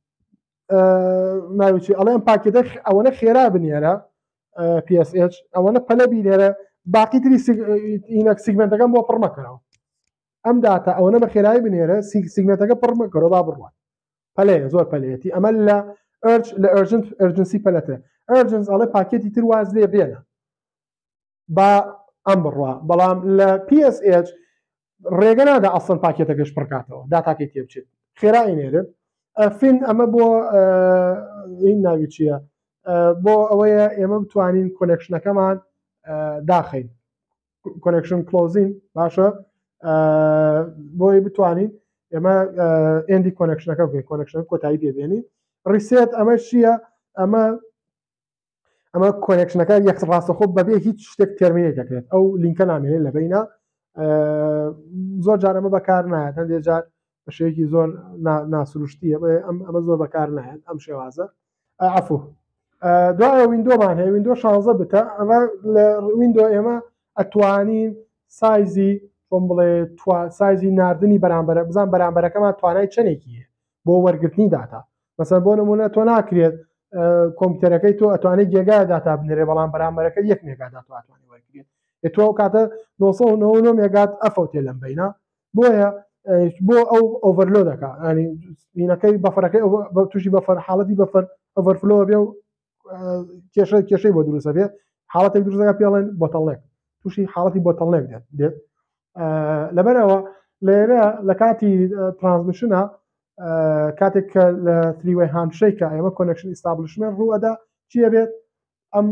ناوی چی ئەڵێ ئەم پاکێتە ئەوەنە خێرا بنێرە پی ئەس ئێچ ئەوەنە پەلە بینێرە باقی تری هینەک سیگمنتەکەم بۆ پڕ مەکەرەوە ئەم داتا ئەوەنە بە خێرایی بنێرە سیگمنتەکە پڕ مەکەرەوە بڕوات پەلەیە زۆر پەلەیەتی ئەمە لە ئەرج لە ئەرجنت ئەرجنسی پەلەتە ئەرجنس ئەڵێ پاکێتی تر واز لێ بێنە با ئەم بڕوا بەڵام لە پی ئەس ئێچ ڕێگە نادا ئەسڵ پاکێتەکەش پڕکاتەوە داتاکەی تێ بچێت خێرایی نێرێت فین ئەمە بۆ این ناوی چییە بۆ ئەوەیە ئێمە بتوانین کۆنێکشنەکەمان داخین کۆنێکشن کلۆزین باشە بۆی بتوانین ئێمە ئێندی کۆنێکشنەکە بکەین کۆنێکشن کۆتایی پێبێنین ڕیسێت ئەمە چییە ئەمە ئەمە کۆنێکشنەکە یەک ڕاستەخۆ بەبێ هیچ شتێک تێرمینێت دەکرێت ئەو لینکە نامێنێت لە بینە زۆر جار ئەمە بەکار نایێت هەندێک جار بە شێوەیەکی زۆر ناسروشتیە ئەمە زۆر بەکار نایێت ئەم شێوازە عەفو دوایە ویندۆمان هەیە ویندۆ شانزە بتە ئەمە لە ویندۆ ئێمە ئەتوانین سایزی خۆم بڵێ سایزی نردنی بەرامبەر بزان بەرامبەرەکەمان توانای چەندێکی بۆ وەرگرتنی داتا مەسەن بۆ نمونە تۆ ناکرێت کۆمپیوتەرەکەی تۆ ئەتوانێت جێگای داتا بنێرێ بەڵام بەرامبەرەکە یەک مێگا داتا ئەتوانێت وەرگێت تۆ ئەو کاتە نۆسە و نۆ و نۆ مێگات ئەفەوتێ لەم بینە بۆیە بۆ ئەو ئۆڤەرلۆ دەکات ینی بینەکەی بەفەرەکەی تووشی بەفەر حاڵەتی بەفەر ئۆڤەرفلۆ بێ و کێشە کێشەی بۆ دروستە بێت حاڵەتێک دروستەکە پێڵێن بۆتەڵنێک تووشی حاڵەتی بۆتەڵنێک دێت دێت لەبەرەوە لێرە لە کاتی ترانسمیشنە کاتێک کە لە تریوەی هاندشەیکە ئێمە کۆنێکشن ئیستابلیشمنت ڕوئەدا چیە بێت ئەم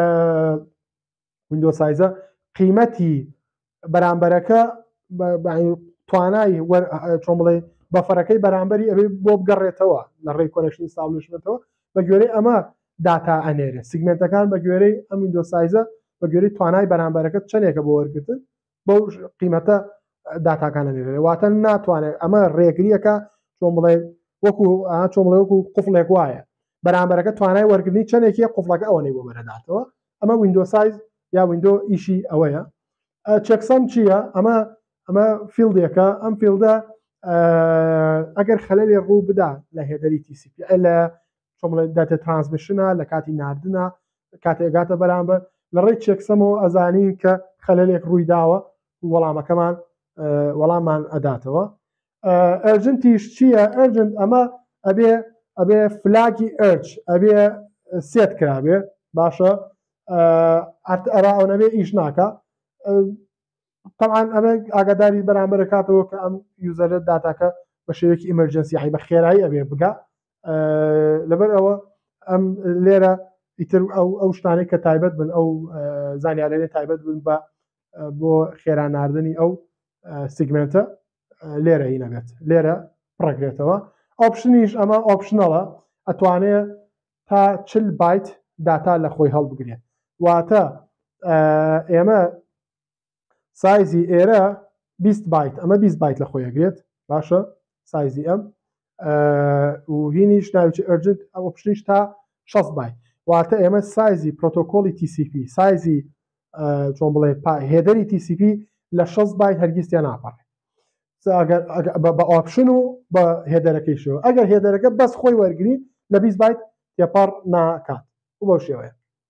ویندۆ سایزە قیمەتی بەرامبەرەکە توانای چۆن بڵێ بەفەرەکەی بەرامبەری ئەبێ بۆ بگەڕێتەوە لە ڕێی کۆنێکشن ئیستابلیشمنتەوە بە گوێرەی ئەمە داتا ئەنێرێ سیگمنتەکان بە گوێرەی ئەم ویندۆ سایزە بە گوێرەی توانای بەرامبەرەکە چەندێکە بۆ وەرگرتن بەو قیمەتە داتاکان ئەنێرێ واتە ناتوانێت ئەمە ڕێگریەکە چۆن بڵێ وەکو چۆن بڵێ وەکو قوفڵێک وایە بەرامبەرەکە توانای وەرگرتنی چەندێکی قوفڵەکە ئەوەی بۆ بەرەداتەوە ئەمە ویندۆ سایز یا ویندۆ ئیشی ئەوەیە چەکسەم چییە ئەمە ئەمە فیلدێکە ئەم فیلدە ئەگەر خەلەلێ ڕوو بدا لە هێدەری تی سی پی لە چۆن بڵێ داتا ترانسمیشنە لە کاتی نردنە کاتێگاتە بەرامبەر لە ڕێی چێکسەمەوە ئەزانین کە خەلەلێک ڕووی داوە وەڵامەکەمان وەڵاممان ئەداتەوە ئەرجنتیش چییە ئەرجنت ئەمە ئەبێ ئەبێ فلاگی ئەرج ئەبێ سێت کرابێ باشە ئەراونەبێ ئیش ناکە طبعاً ئەمە ئاگاداری بەرامبەر کاتەوە کە ئەم یوزەرە داتاکە بە شێوەیەکی ئیمەرجەنسی حی بە خێرایی ئەبێ بگا لەبەر ئەوە ئەم لێرە ئیتر ئەو شتانەی کە تایبەت بن ئەو زانیاریانەی تایبەت بن بە بۆ خێراناردنی ئەو سیگمنتە لێرە هی نەبێت لێرە پڕەگرێتەوە ئۆپشنیش ئەمە ئۆپشنەڵە ئەتوانێت تا چل بایت داتا لە خۆی هەڵبگرێت واتە ئێمە سایزی ئێرە بیست بایت ئەمە بیست بایت لە خۆیەگرێت باشە سایزی ئەم و هینیش ناوچی ئەرجنت ئۆپشنیش تا شەست بایت واتە ئێمە سایزی پرۆتۆکۆلی تی سی پی سایزی چۆن بڵێ هێدەری تی سی پی لە شەست بایت هەرگیزیان ناپەڕێت بە ئۆپشن و بە هێدەرەکەیشەوە ئەگەر هێدەرەکە بەس خۆی وەرگری لە بیست بایت تێپەڕ ناکات و بەو شێوەیە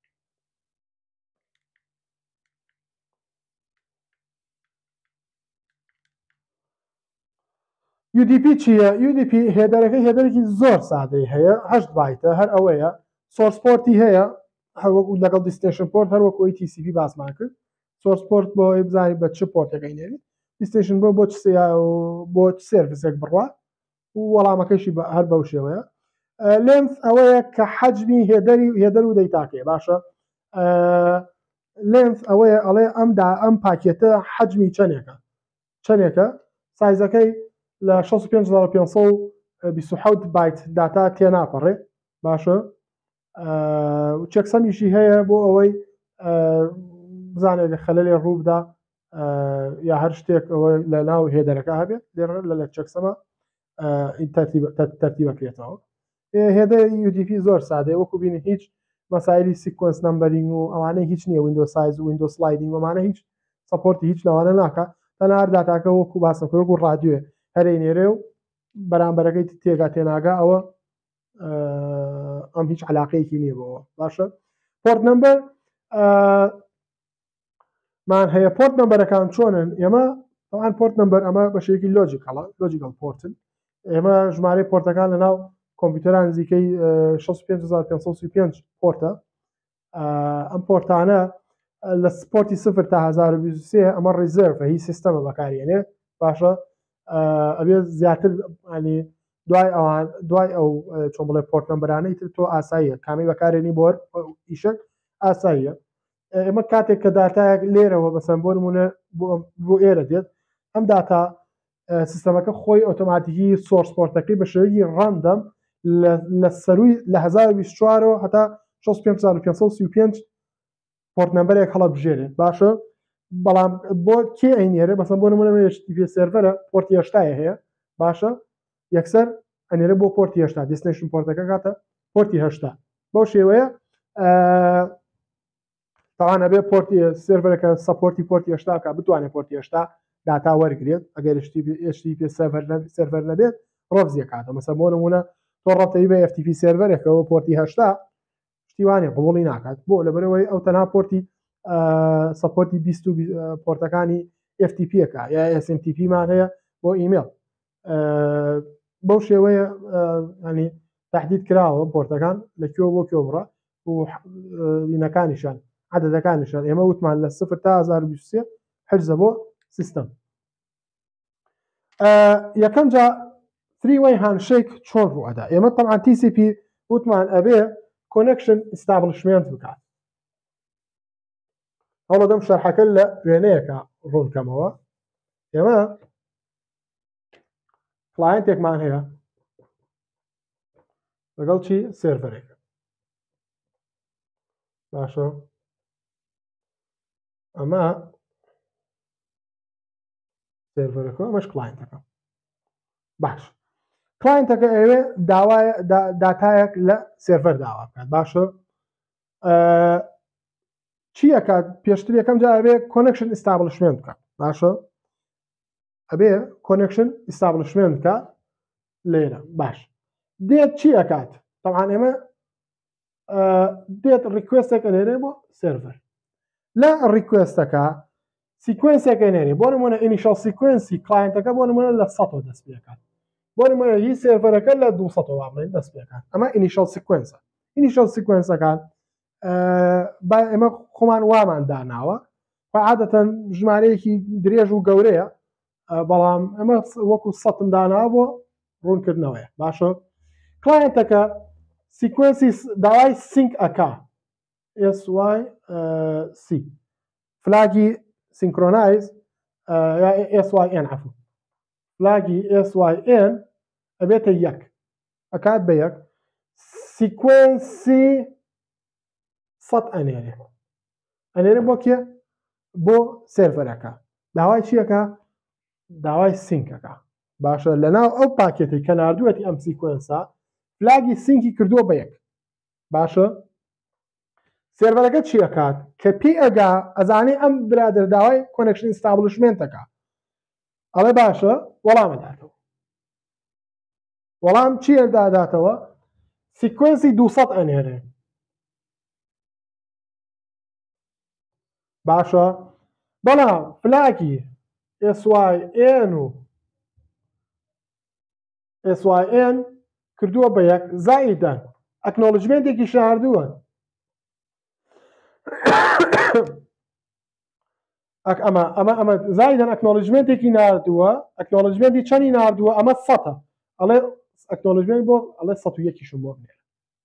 یو دی پی چییە یو دی پی هێدەرەکەی هێدەرێکی زۆر سادەی هەیە هەشت بایتە هەر ئەوەیە سۆرسپۆرتی هەیە هەروەکو لەگەڵ دیستێشن پۆرت هەروەکو ئەوی تی سی پی باسمان کرد سۆرسپۆرت بۆ ئەوی بزانین بە چ پۆرتەکەی نێری دیستێشن بۆ بۆ بۆ سێرڤیسێک بڕوا و وەڵامەکەیشی هەر بەو شێوەیە لێنس ئەوەیە کە حەجمی هێدەری هێدەر و دەیتاکێ باشە لێنس ئەوەیە ئەڵێ ئەمدا ئەم پاکێتە حەجمی چەندێکە چەندێکە سایزەکەی لە شەست و پێنج هەزار و پێنج سەد و بیست و حەوت بایت داتا تێناپەڕێ باشە چەکسەمیشی هەیە بۆ ئەوەی بزانێت لە خەلەلێ ڕوو بدا یا هەر شتێک ئەوەی لە ناو هێدەرەکە هەبێت لێرە لە چەکسەمە تەرتیبەکرێتەوە هێدە یو دی پی زۆر سادەیە وەکو بینی هیچ مەسایلی سیکوەنس نمبەرینگ و ئەوانەی هیچ نییە ویندۆ سایز و ویندۆ سلایدینگ وەمانە هیچ سەپۆرتی هیچ لەوانە ناکە تەنها هەر داتاکە وەکو باسم کرد وەکو ڕادیۆیە هەرەی نێرێ و بەرامبەرەکەی تێگا تێناگا ئەوە ئەم هیچ علاقەیەکی نییە بەوە باشە پۆرت نمبەر مان هەیە پۆرت نمبەرەکان چۆنن ئێمە ئەوان پۆرت نمبەر ئەمە بەشێکی لۆجیکەڵە لۆجیکەڵ پۆرتن ئێمە ژمارەی پۆرتەکان لە ناو کۆمپیوتەران نزیکەی شەست و پێنج هەزار و پێنج سەد و پێنج پۆرتە ئەم پۆرتانە لە سپۆرتی سفر تا هەزار و بیست و سێ ئەمە ڕیزەرڤە هی سیستەمە بەکارێنێ باشە ئەبێ زیاتر ینی دوای ئەوان دوای ئەو چۆن بڵێ پۆرت نمبەرانەی تر تۆ ئاساییە کامی بەکارێنی بۆ ئیشک ئاساییە ئێمە کاتێک کە داتایەک لێرەوە بەسەن بۆ نمونە بۆ ئێرە دێت ئەم داتا سیستەمەکە خۆی ئۆتۆماتیکی سۆرس پۆرتەکەی بە شێوەیەکی ڕەندەم لە سەروی لە هەزار و بیست و چوار هەتا شەست و پێنج هەزار و پێنج سەد و سی و پێنج پۆرت نەمبەرێک هەڵە بژێرێت باشە بەڵام بۆ کێ ئەینێرە بەسم بۆ نمونە ئێچ تی پی سێڤەرە پۆرتی هەشتایە هەیە باشە یەکسەر ئەنێرە بۆ پۆرتی هەشتا دێستنیشن پۆرتەکە کاتە پۆرتی هەشتا بەو شێوەیە تاوان ئەبێ پۆرتی سێڤەرەکە سەپۆرتی پۆرتی هەشتاکە بتوانێت پۆرتی هەشتا داتا وەرگێت ئەگەر ئێچ تی پی سێڤەر نەبێت ڕۆڤزیە کاتە مەسەڵەن بۆ نمونە تۆ ڕەتەی بە ئەف تی پی سێڤەرێکەوە پۆرتی هەشتا شتیوانێ قبوڵی ناکات بۆ لەبەرەوەی ئەو تەنها پۆرتی سەپۆرتی بیست و پۆرتەکانی ئێف تی پیەکە یا ئێس ئێم تی پیمان هەیە بۆ ئیمێل بەو شێوەیە ینی تهدید کراوە پۆرتەکان لەکوێ بۆ کێ بڕە و لینەکانیشان عەدەدەکانیشان ئێمە وتمان لە سفر تا هەزار و بیست و سێ حجزە بۆ سیستەم یەکەم جا three way handshake چۆن ڕوو ئەدا ئێمە طبعا تی سی پی وتمان ئەبێ connection establishment بکات هەوڵە دەم شەرحەکە لە وێنەیەکە ڕوونکەمەوە ئێمە کلاینتێکمان هەیە لەگەڵ چی سێڤەرێک باشە ئەمە سێڤەرەکە ئەمەش کلاینتەکە باش کلاینتەکە ئەوێ داوای داتایەک لە سێڤەر داوا بکات باشە چی ئەکات پێشتر یەکەم جا ئەبێ کۆنێکشن ئیستابلیشمنت بکات باشە ئەبێ کۆنێکشن ئیستابلیشمنت بکات لێرە باش دێت چی ئەکات طبعا ئێمە دێت ریکوێستێک ئەنێرێ بۆ سێڤەر لە ریکوێستەکە سیکوێنسێک ئەنێرێ بۆ نمونە ئینیشەڵ سیکوێنسی کلاینتەکە بۆ نمونە لە سەدەوە دەست پێکات بۆ نمونە هی سێڤەرەکە لە دووسەدەوە بڵێن دەست پێکات ئەمە ئینیشەڵ سیکوێنسە ئینیشەڵ سیکوێنسەکان ئێمە خۆمان وامان داناوە عادەتەن ژمارەیەکی درێژ و گەورەیە بەڵام ئەمە وەکو سەتم داناوە بۆ ڕوونکردنەوەیە باشە کلاینتەکە سیکوێنسی داوای سینک ئەکا ئێس وای سی فلاگی سینکرۆنایز یا ئێس وای ئێن عەفو فلاگی ئێس وای ئێن ئەبێتە یەک ئەکات بە یەک سیکوێنسی سەد ئەنێرێ ئەنێرێ بۆ کێ بۆ سێڤەرەکە داوای چیەکە داوای سینکەکە باشە لەناو ئەو پاکێتی کە ناردووەتی ئەم سیکوێنسە فلاگی سینکی کردووە بە یەک باشە سێڤەرەکە چی ئەکات کە پێی ئەگا ئەزانێ ئەم برادر داوای کۆنێکشن ئیستابلیشمنتەکە ئەڵێ باشە وەڵامەداتەوە وەڵام چی داداتەوە سیکوێنسی دووسەد ئەنێرێ باشە بەڵام فلاگی ئێس وای ئێن و ئێس وای ئێن کردووە بە یەک زائیدەن ئەکنۆڵجمنتێکی شاردووە ئەمە ئەمە ئەمە زایدەن ئەکنۆڵجمنتێکی ناردووە ئەکنۆڵجمنتی چەندی ناردووە ئەمە سەدە ئەڵێ ئەکنۆڵجمنت بۆ ئەڵێ سەد و یەکیشم بۆ بنێرە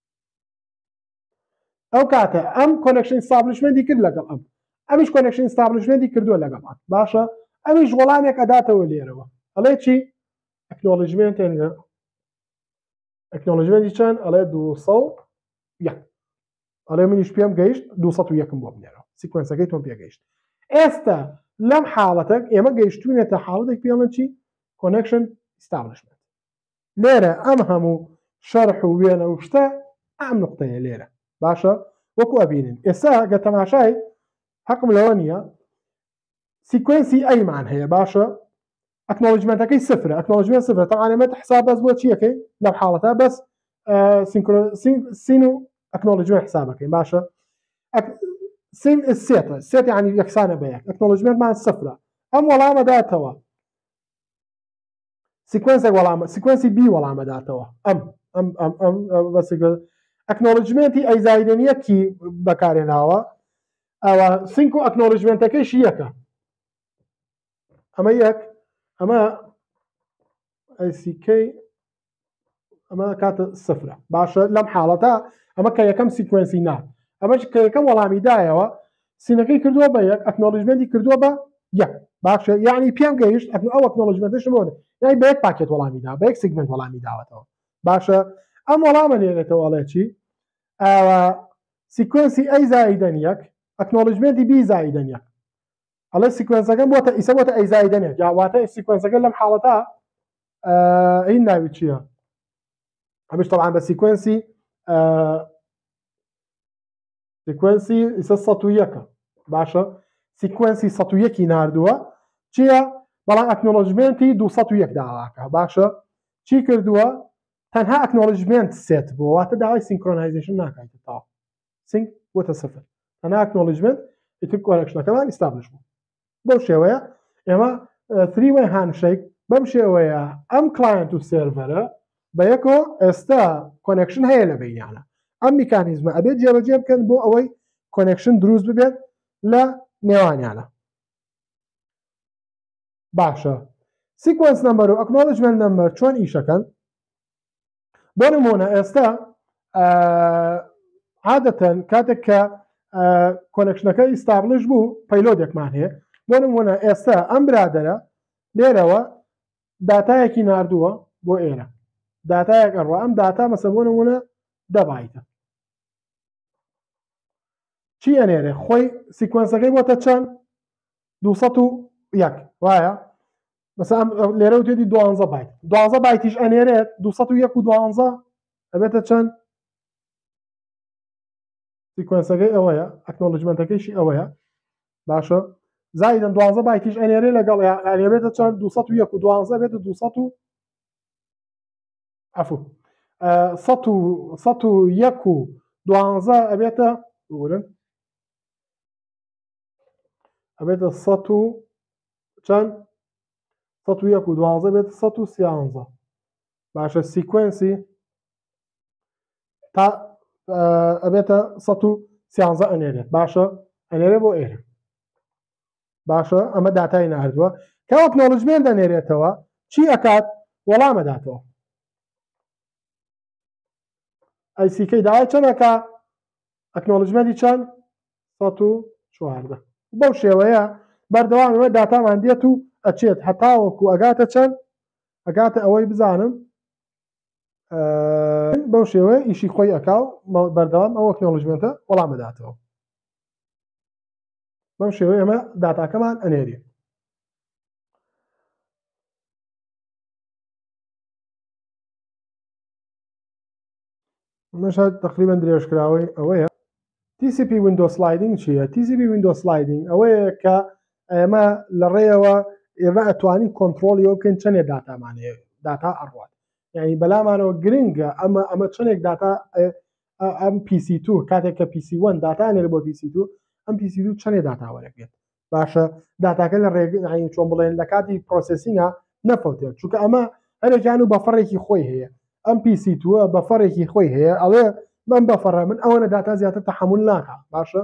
ئەو کاتە ئەم کۆنێکشن ئیستابلیشمنتی کرد لەگەڵ ئەم ئەمیش کۆنێکشن ئیستابلیشمنتی کردووە لەگەڵ ئەم باشە ئەمیش وەڵامێک ئەداتەوە لێرەوە ئەڵێ چی ئەکنۆڵجمنت ئەکنۆڵجمنتی چەند ئەڵێ دووسەد و یەک ئەڵێ منیش پێم گەیشت دووسەد و یەکم بۆ بنێرەوە سیکوێنسەکەی تۆم پێگەیشت ئێستا لەم حاڵەتێک ئێمە گەیشتوونێتە حاڵەتێک پێڵێن چی کۆنێکشن ئیستابلیشمنت لێرە ئەم هەموو شەرح و وێنە و شتە ئەم نقطەیە لێرە باشە وەکو ئەبینن ئێستا گە تەماشای حەقم لەوە نییە سیکوێنسی ئەیمان هەیە باشە ئەکنۆڵجمنتەکەی سفرە ئەکنۆڵجمنت سفرە تەعاان ئێمە حساب بەس بۆ چیەکەی لەم حاڵەتە بەس سین و ئەکنۆڵجمنت حسابەکەین باشە سین سێتە سێت یعنی یەکسانە بە یەک ئەکنۆڵجمنتمان سفرە ئەم وەڵامەداتەوە سیکوێنسێک وەڵامە سیکوێنسی بی وەڵامەداتەوە ئەم ئەم ئەم ئەم بەس ئەکنۆڵجمنتی ئەیزایدنیەکی بەکارێناوە ئەوە سینک و ئەکنۆڵجمنتەکەیش یەکە ئەمە یەک ئەمە ئەیسیکەی ئەمە کاتە سفرە باشە لەم حاڵەتە ئەمە کە یەکەم سیکوێنسی نا ئەمەش کە یەکەم وەڵامی دایەوە سینەکەی کردووە بە یەک ئەکنۆڵجمنتی کردووە بە یەک باشە یعنی پێم گەیشت ئەو ئەکنۆڵجمنتش بۆنێ یعنی بە یەک پاکێت وەڵامی دا بە یەک سیگمنت وەڵامی داوەتەوە باشە ئەم وەڵامە نێرێتەوەڵێ چی سیکوێنسی ئەی زائیدەن یەک ئەکنۆڵجمنتی بی زائیدەن یەک ئەڵێ سیکوێنسەکەم بۆتە ئیسە بۆتە ئەی زائیدەن یەک یا واتە سیکوێنسەکە لەم حاڵەتە این ناوی چییە ئەمش طبعا بە سیکوێنسی سیکوێنسی ئیسە سەد و یەکە باشە سیکوێنسی سەد و یەکی ناردووە چییە بەڵام ئەکنۆڵجمنتی دووسەد و یەک داواکە باشە چی کردووە تەنها ئەکنۆڵجمنت سێت بووە واتە داوای سینکرۆنایزیشن ناکاتە تاوە سینک بۆتە سەفر تەنها ئەکنۆڵجمنت ئیتر کۆنێکشنەکەمان ئیستابلش بوو بەو شێوەیە ئێمە تری وەی هاندشیک بەم شێوەیە ئەم کلاینت و سێرڤەرە بە یەکۆ ئێستا کۆنێکشن هەیە لە بینیانە ئەم میکانیزمە ئەبێت جێبەجێ بکەن بۆ ئەوەی کۆنێکشن دروست ببێت لە نێوانیانە باشە سیکوەنس نمبەر و ئەکنۆڵجمنت نمبەر چۆن ئیشەکەن بۆ نمونە ئێستا عادەتەن کاتێک کە کۆنێکشنەکە ئیستابلش بوو پەیلۆدێکمان هەیە بۆ نمونە ئێستا ئەم برادەرە لێرەوە داتایەکی ناردووە بۆ ئێرە داتایەک ئەڕوە ئەم داتا مەسە بۆ نمونە دەبایتە چی ئەنێرێ خۆی سیکوەنسەکەی بۆتە چەند دووسەد و یەک وایە مەسا لێرە و تێدی دوانزە بایت دوانزە بایتیش ئەنێرێت دووسەد و یەک و دوانزە ئەبێتە چەند سیکوەنسەکەی ئەوەیە ئەکنۆڵجمنتەکەیشی ئەوەیە باشە زایدەن دوانزە بایتیش ئەنێرێ لەگەڵ ئەنێبێتە چەند دووسەد و یەک و دوانزە بێتە دووسەد و عەفوو سەد و یەک و دوانزە ئەبێتە ورن ئەبێتە سەد و چەند سەد و یەک و دوانزە بێتە سەد و سیانزە باشە سیکوێنسی تا ئەبێتە سەد و سیانزە ئەنێرێت باشە ئەنێرێ بۆ ئێرە باشە ئەمە داتای ناردووە کە ئەکنۆڵجمنت دەنێرێتەوە چی ئەکات وەڵامە داتەوە ئەی سیکەی داوای چەندەکە ئەکنۆڵجمنتی چەند سەد و چواردە بەو شێوەیە بەردەوام ئەوە داتامان دێت و ئەچێت هەتاوەکو ئەگاتە چەند ئەگاتە ئەوەی بزانم بەو شێوەیە ئیشی خۆی ئەکاو بەردەوام ئەو ئەکنۆڵجمنتە وەڵام بداتەوە بەم شێوەیە ئەمە داتاکەمان ئەنێری مەشاد تقریبا درێژکراوەی ئەوەیە تی سی پی ویندۆ سلایدینگ چییە تی سی پی ویندۆ سلایدینگ ئەوەیە کە ئێمە لە ڕێەوە ئێمە ئەتوانین کۆنتترۆلی ئەو بکەین چەندێک داتامانەیە داتا ئەڕوات یعنی بەلامانەوە گرنگە ئەمە ئەمە چەندێک داتا ئەم پی سی تو کاتێک کە پی سی وان داتانێرە بۆ پی سی تو ئەم پی سی تو چەندێک داتاوەرەگرێت باشە داتاکە لە ڕێگەی چۆن بڵێن لە کاتی پرۆسسینگە نەفەوتێت چونکە ئەمە هەرێکیان و بەفەڕێکی خۆی هەیە ئەم پی سی تووە بەفەڕێکی خۆی هەیە ئەڵێ من بەفەڕە من ئەوەنە داتا زیاتر تەحمل ناکە باشە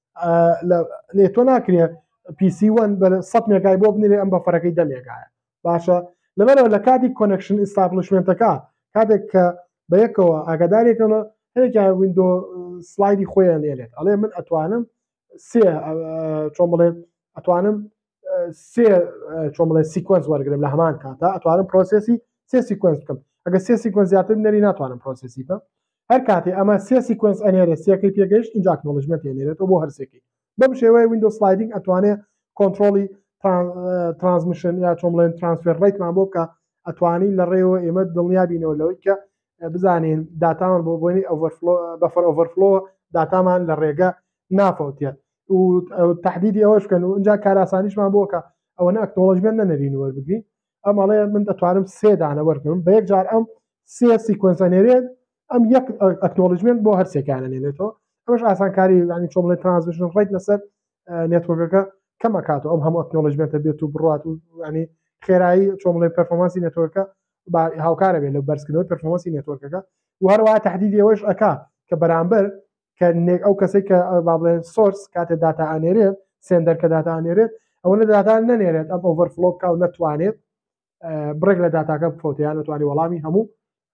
لێ تۆ ناکرێت پی سی وان بە سەد مێگای بۆ بنێرێ ئەم بەفەرەکەی دە مێگایە باشە لەبەرەوە لە کاتی کۆنێکشن ئیستابلیشمنتەکە کاتێک کە بە یەکەوە ئاگادارێکەوە هەرێکیان ویندۆ سلایدی خۆیان لێرێت ئەڵێ من ئەتوانم سێ چۆن بڵێ ئەتوانم سێ چۆن بڵێ سیکوەنس وەرگرم لە هەمان کاتە ئەتوانم پرۆسسی سێ سیکوەنس بکەم ئەگە سێ سیکوەنس زیاتر بنێری ناتوانم پرۆسسی بکەم هەر کاتێ ئەمە سێ سیکوەنس ئەنێرێت سێەکەی پێگەشت اینجا ئەکنۆڵجمنت هێنێرێتەوە بۆ هەرسێکی بەم شێوەیە ویندۆ سلایدینگ ئەتوانێت کۆنتترۆلی ترانسمیشن یا چۆن بڵێن ترانسفێر ڕێیتمان بۆ بکە ئەتوانین لە ڕێەوە ئێمە دڵنیابینەوە لەوەی کە بزانین داتامان بۆ بۆنی بەفەر ئۆڤەرفلۆ داتامان لە ڕێگە نافەوتێت و تهدیدی ئەوەش بکەن و اینجا کاراسانیشمان بۆکە ئەوەنە ئەکنۆڵجمنت نەنەرین وەربگری ئەم ئەڵێ من دەتوانم سێ دانە وەرگرم بە یەک جار ئەم سێ سیکوەنس ئەنێرێت ئەم یەک ئەکنۆڵجمنت بۆ هەرسێکیانە نێنێتەوە ئەمەش ئاسانکاری ینی چۆن بڵێ ترانسمیشن ڕێیت لەسەر نێتوۆرکەکە کەم ئەکاتەوە ئەم هەموو ئەکنۆڵجمنتە بێت و بڕات و ینی خێرایی چۆن بڵێ پەرفۆرمانسی نێتوۆرکە هاوکارە بێت لە بەرزکردنەوەی پەرفۆرمانسی نێتوۆرکەکە و هەروەها تهدیدی ئەوەش ئەکا کە بەرامبەر کە ئەو کەسێک کە با بڵێن سۆرس کاتێ داتا ئەنێرێت سێندەر کە داتا ئەنێرێت ئەوەنە داتا نەنێرێت ئەم ئۆڤەرفلۆ بکە و نەتوانێت بڕێک لە داتاکە بفۆتیان نتوانانی وەڵامی هەموو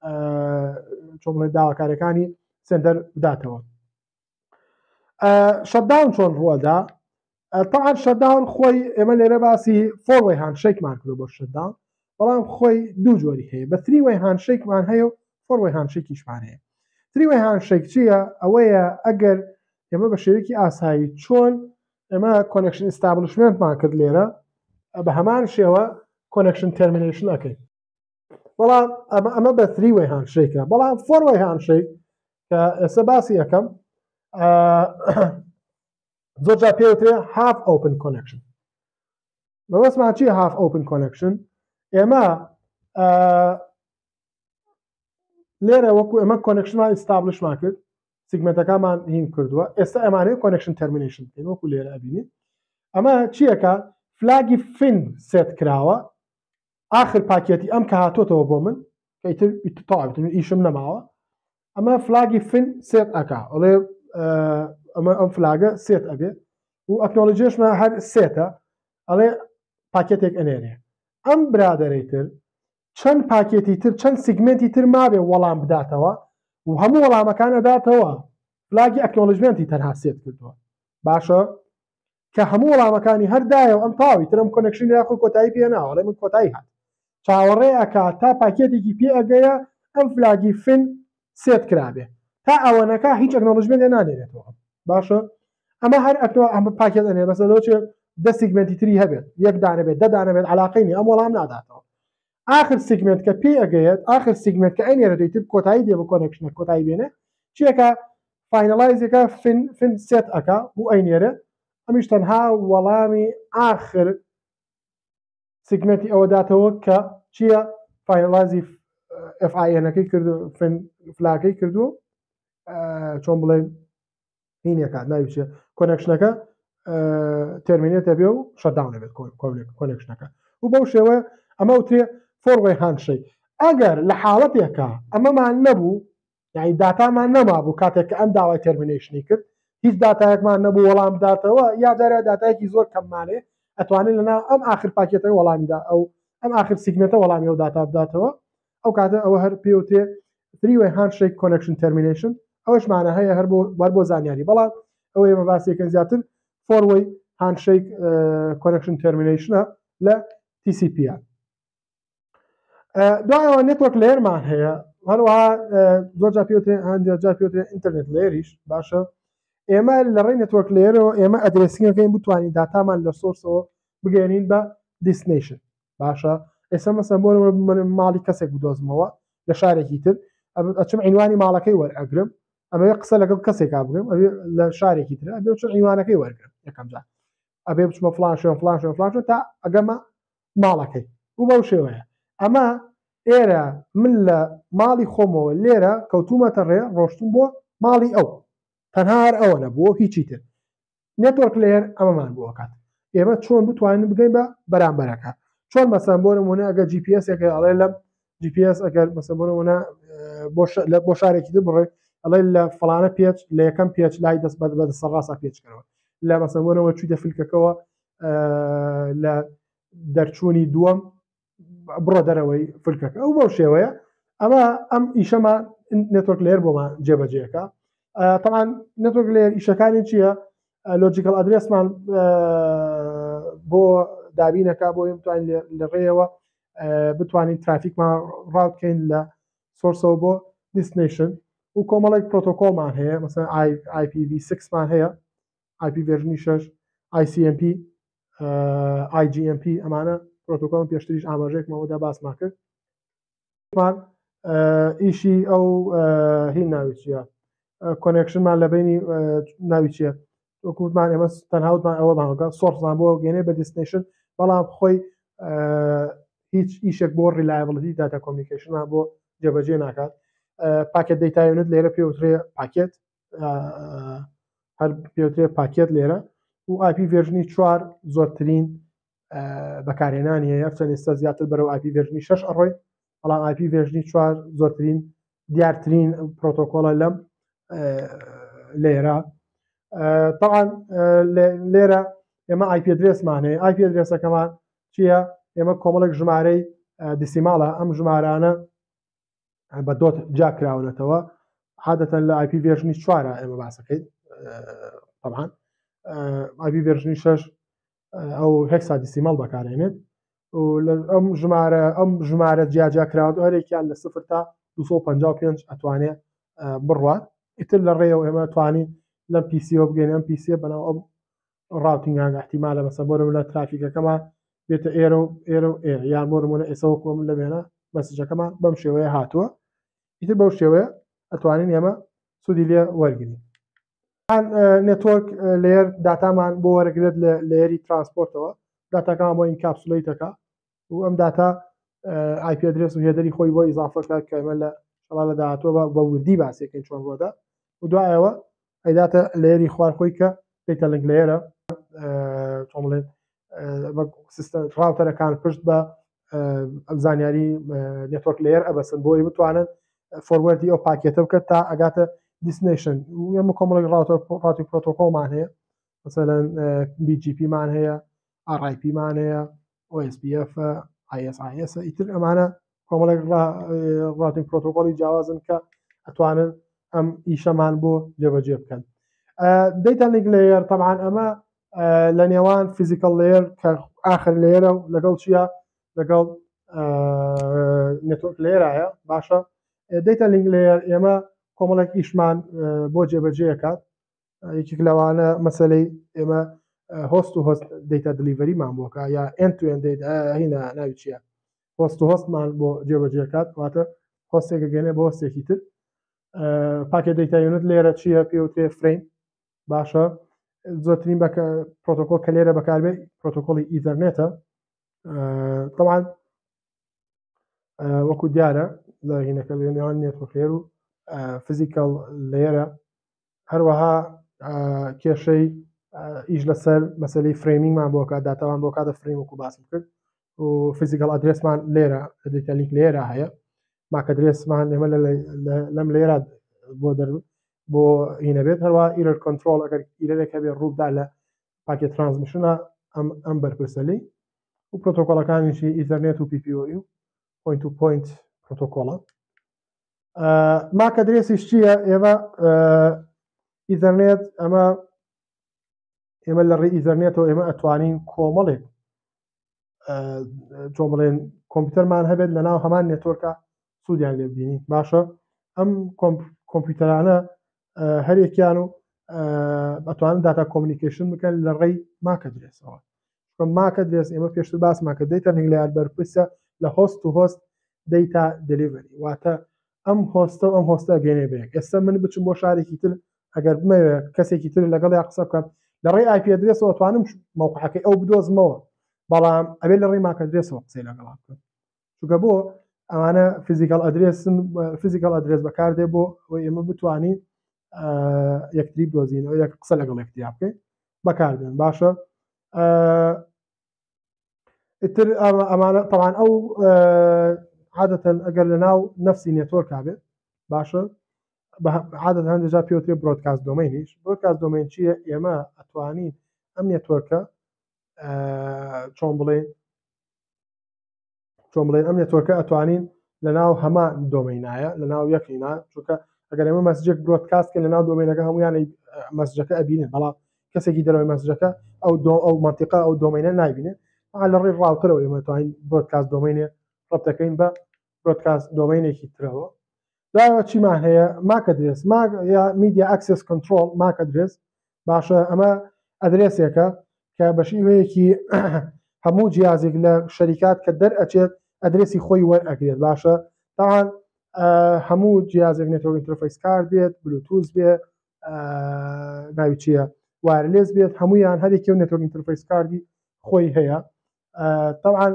چۆن بڵێن داواکارەکانی سێندەر بداتەوە شەتداون چۆن ڕوەدا طبعا شەتداون خۆی ئێمە لێرە باسی فۆر وەی هاندشیکمان کردو بۆ شەتداون بەڵام خۆی دوو جۆری هەیە بە تری وەی هاندشیکمان هەیە و four way handshakیشمان هەیە. three way handshake چییە؟ ئەوەیە ئەگەر ئێمە بە شێوەیەکی ئاسایی چۆن ئێمە connection establishmentمان کرد لێرە بە هەمان شێوە connection termination ئەەکەین. بەڵام ئەمە بە three way handshake بەڵام four way handshake کە ئێستا باسی یەکەم زۆرجار پێوترێ half open connection. بەوەسمان چی half open connection؟ ئێمە لێرە وەکو ئێمە کۆنێکشنمان ئستابلشمان کرد سیگمنتەکانمان هین کردووە ئێستا ئەمانەیە کۆنێکشن تەرمینیشن بکەین وەکو لێرە ئەبینین ئەمە چیەکە فلاگی فین سێت کراوە ئاخر پاکێتی ئەم کە هاتۆتەوە بۆ من کە ئیتر تاوتن ئیشم نەماوە ئەمە فلاگی فین سێت ئەکا ئەڵێ ئەمە ئەم فلاگە سێت ئەبێت و ئەکنۆلۆجیشمە هەر سێتە ئەڵێ پاکێتێک ئەنێنێ ئەم برادەرەی تر چەند پاکێتی تر چەند سیگمنتی تر مابێ وەڵام بداتەوە و هەموو وەڵامەکان ئەداتەوە فلاگی ئەکنۆلژمنتی تەنها سێت کردووە باشە کە هەموو وەڵامەکانی هەردایەوە ئەم تاوی ترم کۆنێکشنی یاخۆ کۆتایی پێ ناوە لێ من کۆتایی هات چاوەڕێ ئەکا تا پاکێتێکی پێ ئەگەیە ئەم فلاگی فین سێت کرابێ تا ئەوەنەکە هیچ ئەکنۆلژمنت نانێنێتەوە باشە ئەمە هەر ئەکنۆ ئەم پاکێت ئەنێ مەسەلە چێ دە سیگمنتی تری هەبێت یەک دانە بێت دە دانە بێت علاقەی نیە ئەم وەڵام ناداتەوە آخر سیگمنت کە پێ ئەگەیت آخر سیگمنت کە ئەنێرە دەیتر کۆتایی دێ بە کۆنێکشنە کۆتایی بێنێ چیەکە فاینەلایزێکە فین فین سێت ئەکا بۆ ئەینێرە ئەمیش تەنها وەڵامی آخر سیگمنتی ئەوە داتەوە کە چییە فاینەلایزی ئف ئای ئێنەکەی کردو فین فلاکەی کردو چۆن بڵێن هینێکات ناویچێ کۆنێکشنەکە تەرمینێتە بێ و شەتداون دەبێت کۆنێکشنەکە و بەو شێوە ئەمە وترێ four way handshake ئەگەر لە حاڵەتێکە ئەمەمان نەبوو یعنی داتامان نەمابوو کاتێک کە ئەم داوای تەرمینیشنی کرد هیچ داتایەکمان نەبوو وەڵام بداتەوە یا جارێ داتایەکی زۆر کەممانێ ئەتوانێت لەنا ئەم آخر پاکێتەوە وەڵامیدا ئەو ئەم آخر سیگمنتە وەڵامی ئەو داتا بداتەوە ئەو کاتە ئەوە هەر پێوتێ three way handshake connection termination ئەوەش مانە هەیە هەر بەر بۆ زانیاری بەڵام ئەوە ئێمە باسیەکەن زیاتر four way handshake connection termination لە تی سی پی دوایەوە نێتوەرک لێرمان هەیە هەروەها زۆر جا پێوتێ هەندێک جا پێوتێ ئینتەرنێت لێریش باشە ئێمە لە ڕێی نێتوەرک لێرەوە ئێمە ئەدرێسینگەکەین بتوانین داتامان لە سۆرسەوە بگەێنین بە دیستنیشن باشە ئێستا مەسەن بۆ ماڵی کەسێک بدۆزمەوە لە شارێکی تر ئەچم عینوانی ماڵەکەی وەرئەگرم ئەمە کەسە لەگەڵ کەسێکا بگرم لە شارێکی تر ئەبێ چون عینوانەکەی وەرگرم یەکەم جار ئەبێ بچمە فلان شوێن فلان شوێن فلان شوێن تا ئەگەمە ماڵەکەی و بەو شێوەیە ئەمە ئێرە من لە ماڵی خۆمەوە لێرە کەوتومەتە ڕێ ڕۆشتم بۆ ماڵی ئەو تەنها هەر ئەوە نەبووە هیچی تر نێتوەرک لێر ئەمەمان بۆ کات ئێمە چۆن بتوانین بگەین بە بەرامبەرەکە چۆن مەسەن بۆ نمونە ئەگەر جی پی ئەس ەکە ئەڵێ لەم جی پی ئەس ئەگەر مەسەن بۆ نمونە بۆ شارێکی تر بڕێ ئەڵێ لە فڵانە پێچ لە یەکەم پێچ لای دەست بە دەستە ڕاستە پێچکەوە لە مەسەن بۆ نەوە چوویتە فلکەکەەوە لە دەرچوونی دووەم بڕۆ دەرەوەی فلکەکە ئەو بەو شێوەیە ئەمە ئەم ئیشەمە نێتوەرک لێر بۆمان جێبەجێەکە طبعا نێتوەرک لێر ئیشەکانی چییە لۆجیکەل ئەدرێسمان بۆ دابینەکە بۆ بتوانین لە ڕێەوە بتوانین ترافیکمان ڕاوکەین لە سۆرسەوە بۆ دیستنیشن و کۆمەڵێک پرۆتۆکۆڵمان هەیە مەسەن آی پی ڤی سیکس مان هەیە آی پی ڤێژنی شەش آی سی ئەم پی آی جی ئەم پی ئەمانە پرۆتۆکۆڵ پێشتریش ئاماژەیەکمەوەدا باسمان کرد ئیشی ئەو هین ناوی چیە کۆنێکشنمان لە بینی ناوی چیە وەکووتمان ئێمە تەنهاوتمان ئەوە ماگە سۆرسمان بۆ گەێنێ بە دیستنیشن بەڵام خۆی هیچ ئیشێک بۆ ڕیلایبڵیتی داتا کۆمیونیکیشنمان بۆ جێبەجێ ناکات پاکێت دەیتا یونت لێرە پێوترێ پاکێت هەر پێوترێ پاکێت لێرە و آی پی ڤێژنی چوار زۆرترین بەکارهێنانی هەیە چەند ئێستا زیاتر بەرەو آی پی ڤێژنی شەش ئەڕۆی بەڵام آی پی ڤێژنی چوار زۆرترین دیارترین پرۆتۆکۆڵە لەم لێرە طبعا لێرە ئێمە آی پی ئەدرێسمان هەیە آی پی ئەدرێسەکەمان چییە ئێمە کۆمەڵێک ژمارەی دیسیماڵە ئەم ژمارانە بە دۆت جاکراونەتەوە عادەتەن لە آی پی ڤێژنی چوارە ئێمە باسەکەیت طبعا آی پی ڤێژنی شەش ئەو هێکسا دیسیمەڵ بەکارێنێت و ئەم ژمارە ئەم ژمارە جیاجاکراوە هەرێکیان لە سفر تا دووسە و پەنجا و پێنج ئەتوانێت بڕوات ئیتر لە ڕێەوە ئێمە توانین لەم پیسیۆ بگەین ئەم پیسە بەناو ئەم ڕاوتینگان احتیمالە بەسە بۆ لە ترافیکەکەمە بێتە ئێرە و ئێرە و ئێرە یان بۆ نمونە ئێسەوە کۆم لە وێنە مەسیجەکەمان بەم شێوەیە هاتووە ئیتر بەو شێوەیە ئەتوانین ئێمە سوودی لێ وەرگین نێتۆرک لێر داتامان بۆ وەرەگرێت لە لێری ترانسپۆرتەوە داتاکان بۆ این کاپسولەیتەکە و ئەم داتا آی پی ئەدرێس و هێدەری خۆی بۆ ئیزافەکات کە ئێمە لە شەڵا لە داهاتوە بە وردی باسێکین چۆن ڕۆدا و دوایەوە ئەیداتە لێری خوارخۆی کە دەیتە لەنگ لێرە چۆن بڵێن سیستەم ڕاوتەرەکان پشت بە زانیاری نێتۆرک لێر ئەبەسن بۆی بتوانن فۆروەردی ئەو پاکێتە بکات تا ئەگاتە دیسنیشن ئێمە کۆمەڵێک ڕاوتەر ڕاتی پرۆتۆکۆڵمان هەیە مثلەن بی جی پی مان هەیە ئار آی پی مان هەیە ئۆ ئێس پی ئەف آی ئێس آی ئێس ئیتر ئەمانە کۆمەڵێک ڕاتی پرۆتۆکۆڵی جیاوازن کە ئەتوانن ئەم ئیشەمان بۆ جێبەجێ بکەن دەیتا لینک لێیر طبعا ئەمە لە نێوان فیزیکەڵ لێر کە ئاخر لێرە و لەگەڵ چیە لەگەڵ نێتۆرک لێرایە باشە دەیتا لینک لێر ئێمە کۆمەڵێک ئیشمان بۆ جێبەجێکات یەکێک لەوانە مەسلەی ئێمە هۆست و هۆست دەیتا دلیڤەریمان بۆکە یا ئەند تو ئەند هینە ناوی چییە هۆست و هۆستمان بۆ جێبەجێکات واتە هۆستێکە گەێنێ بۆ هۆستێکی تر پاکێت دەیتا یونت لێرە چییە پێوترێ فریم باشە زۆرترین بە پرۆتۆکۆل کە لێرە بەکاربێ پرۆتۆکۆڵی ئیتەرنێتە طبعا وەکو دیارە لە هینەکە لە نێوان نێتۆرک لێر و فیزیکەڵ لێرە هەروەها کێشەی ئیش لەسەر مەسلەی فرێمینگمان بۆ کات داتاوان بۆ کاتە فریم وەکو باسم کرد و فیزیکەڵ ئەدرێسمان لێرە دەیتا لینک لێرە هەیە ماکە درێسمان ئێمە لەم لێرە بۆ دەر بۆ هینە بێت هەروە ئیرەر کۆنترۆڵ ئەگەر ئیرەرێک هەبێت ڕوودا لە پاکێت ترانسمیشنە ئەم ئەم بەرپرسەلی و پرۆتۆکۆڵەکانیشی ئیتەرنێت و پی پی ئۆ و پوینت تو پوینت پرۆتۆکۆڵە ماکە درێسیش چییە ئێمە ئیتەرنێت ئەمە ئێمە لە ڕێی ئیتەرنێتەوە ئێمە ئەتوانین کۆمەڵێک چۆن بڵێن کۆمپیوتەرمان هەبێت لە ناو هەمان نێتۆرکە سوودیان لێ ببینی باشە ئەم کۆمپیوتەرانە هەرێکیان و ئەتوانن داتا کۆمونیکیشن بکەن لە ڕێی ماکە درێسەوە ماکە درێس ئێمە پێشتر باسماکە دەیتا لینک لێر بەرپرسە لە هۆست و هۆست دەیتا دلیڤەری واتە ئەم هۆستە و ئەم هۆستە گەێنێ بێک ئێستا من بچم بۆ شارێکی تر ئەگەر بمەوێت کەسێکی تر لەگەڵ یا قسە بکەم لە ڕێی آی پی ئەدرێسەوە توانم موقعەکەی ئەو بدۆزمەوە بەڵام ئەبێت لە ڕێی ماکە درێسەوە قسەی لەگەڵ بکەم چونکە بۆ ئەمانە فیزیکەڵ ئەدرێسن فیزیکەڵ ئەدرێس بەکاردێ بۆ ئەوەی ئێمە بتوانین یەکتری بدۆزینەوە یەک قسە لەگەڵ یەکتیا بکەین بەکاردێن باشە ئیتر ئەمانە طبعا ئەو عادەتەن ئەگەر لە ناو نەفسی نێتۆرکا بێت باشە عادەت هەندێکجار پێوترێ برۆدکاست دۆمینیش برۆدکاست دۆمین چییە ئێمە ئەتوانین ئەم نێتۆرکە چۆن بڵێن چۆن بڵێن ئەم نێتۆرکە ئەتوانین لە ناو هەمان دۆمینایە لە ناو یەکینا چونکە ئەگەر ئێمە مەسجێک برۆدکاست کە لە ناو دۆمینەکە هەمویانەی مەسجەکە ئەبینێن بەڵام کەسێکی دەرەوەی مەسجەکە ئەو ئەو منتیقە ئەو دۆمینە نایبینێت لە ڕێی ڕاوتەرەوە ئێمە توانین برۆدکاست دۆمینێ ڕەبتەکەین بە برۆدکاست دۆمینێکی ترەوە داوە چیمان هەیە ماکە درێس یا میدیا ئەکسس کۆنترۆڵ ماکە درێس باشە ئەمە ئەدرێسێکە کە بە شێوەیەکی هەموو جیازێک لە شەریکات کە دەرئەچێت ئەدرێسی خۆی وەرئەگرێت باشە تاوان هەموو جیازێک نێتۆرک ئینتەرفەیس کارت بێت بلوتوز بێت ناوی چییە وایرلێس بێت هەمویان هەرێکی و نێتۆرک ئینتەرفەیس کاردی خۆی هەیە طبعا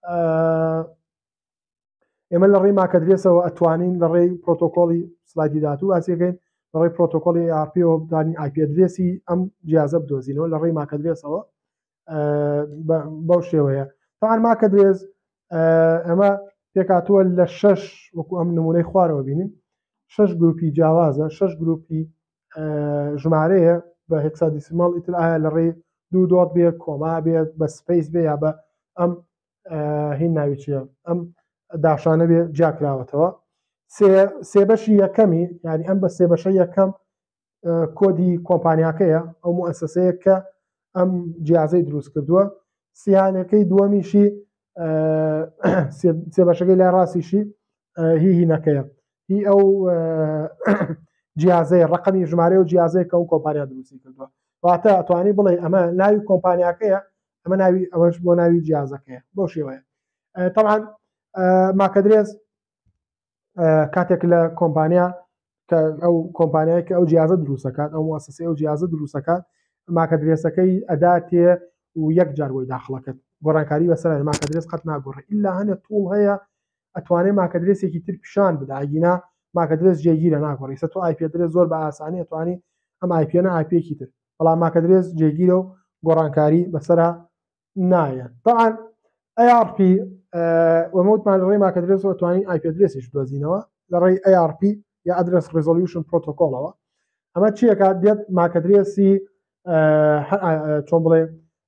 ئێمە لە ڕێی ماکە درێسەوە ئەتوانین لە ڕێی پرۆتۆکۆڵی سلایدی داهاتوو ئاسیەکەین لە ڕێی پرۆتۆکۆڵی ئار پی ئەوە بدانین آی پی ئەدرێسی ئەم جیازە بدۆزینەوە لە ڕێی ماکە درێسەوە بەو شێوەیە طبعا ماکە درێز ئەمە پێکاتووە لە شەش وەکو ئەم نمونەی خوارەوە بینین شەش گروپی جیاوازە شەش گروپی ژمارەیە بە هێکسادیسیماڵ ئیتر ئایا لە ڕێی دوو دۆت بێت کۆما بێت بە سپەیس بێ یا بە ئەم هین ناوی چییە ئەم داشانە بێ جیاکراوەتەوە سێ بەشی یەکەمی یعنی ئەم بە سێ بەشە یەکەم کۆدی کۆمپانیاکەیە ئەو موسسەیە کە ئەم جیازەی دروست کردووە سیانەکەی دووەمیشی سێ بەشەکەی لای ڕاستیشی هی هینەکەیە هی ئەو جیازەیە ڕقمی ژمارە و جیازەیە کە ئەو کۆمپانیا دروستی کردووە واتە ئەتوانی بڵێ ئەمە ناوی کۆمپانیاکەیە ئەمە ناوی ئەوەش بۆ ناوی جیازەکەیە بۆ شێوەیە طبعا ماکەدرێز کاتێک لە کۆمپانیا کە ئەو کۆمپانیای کە ئەو جیازە دروستەکات ئەو موسسەی ئەو جیازە دروستەکات ماکەدرێسەکەی ئەداتێ و یەک جار بۆی داخڵەکەت گۆڕانکاری بەسەر ماکەدرێس قەت ناگۆڕێ ئللا هەنێ توڵ هەیە ئەتوانێت ماکەدرێسێکی تر پیشان بدا ئەگینا ماکەدرێس جێگیرە ناگۆڕی سە تۆ ئایپی ئەدرێس زۆر بە ئاسانی ئەتوانی ئەم ئایپیەنە ئایپێکی تر بەڵام ماکەدرێس جێگیرە و گۆڕانکاری بەسەرا نایە طبعا ئەی ئار پی وەمەوتمان لەڕێی ماکەدرێس ئەتوانی ئایپی ئەدرێسیش دۆزینەوە لەڕێی ئەی ئار پی یا ئەدرێس ریزۆلیوشن پرۆتۆکۆڵەوە ئەمە چیەکە دێت ماکەدرێسی چۆن بڵێ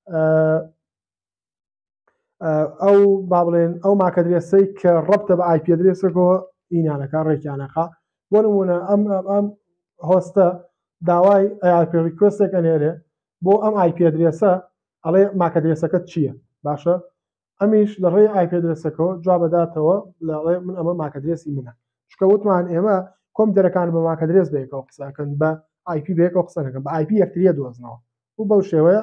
ئەو با بڵێن ئەو ماکەدرێسەی کە ڕەبتە بە ئایپی ئەدرێسەکەەوە ئینانەکە ڕێکیانەکە بۆ نمونە ئەم ئەم هۆستە داوای ئەی ئار پی ریکوێستێک ئەنێرێ بۆ ئەم ئایپی ئەدرێسە ئەڵێ ماکەدرێسەکەت چییە باشە ئەمیش لە ڕێی ئایپی ئەدرێسەکەەوە جواب بداتەوە لەڵێ من ئەمە ماکەدرێسی منە چکە وتمان ئێمە کۆمپیوتەرەکان بە ماکەدرێس بەیەکەوە قسەکەن بە ئایپی بەیەکەوە قسەنەکەن بە ئایپی یەکتریە دۆزنەوە و بەو شێوەیە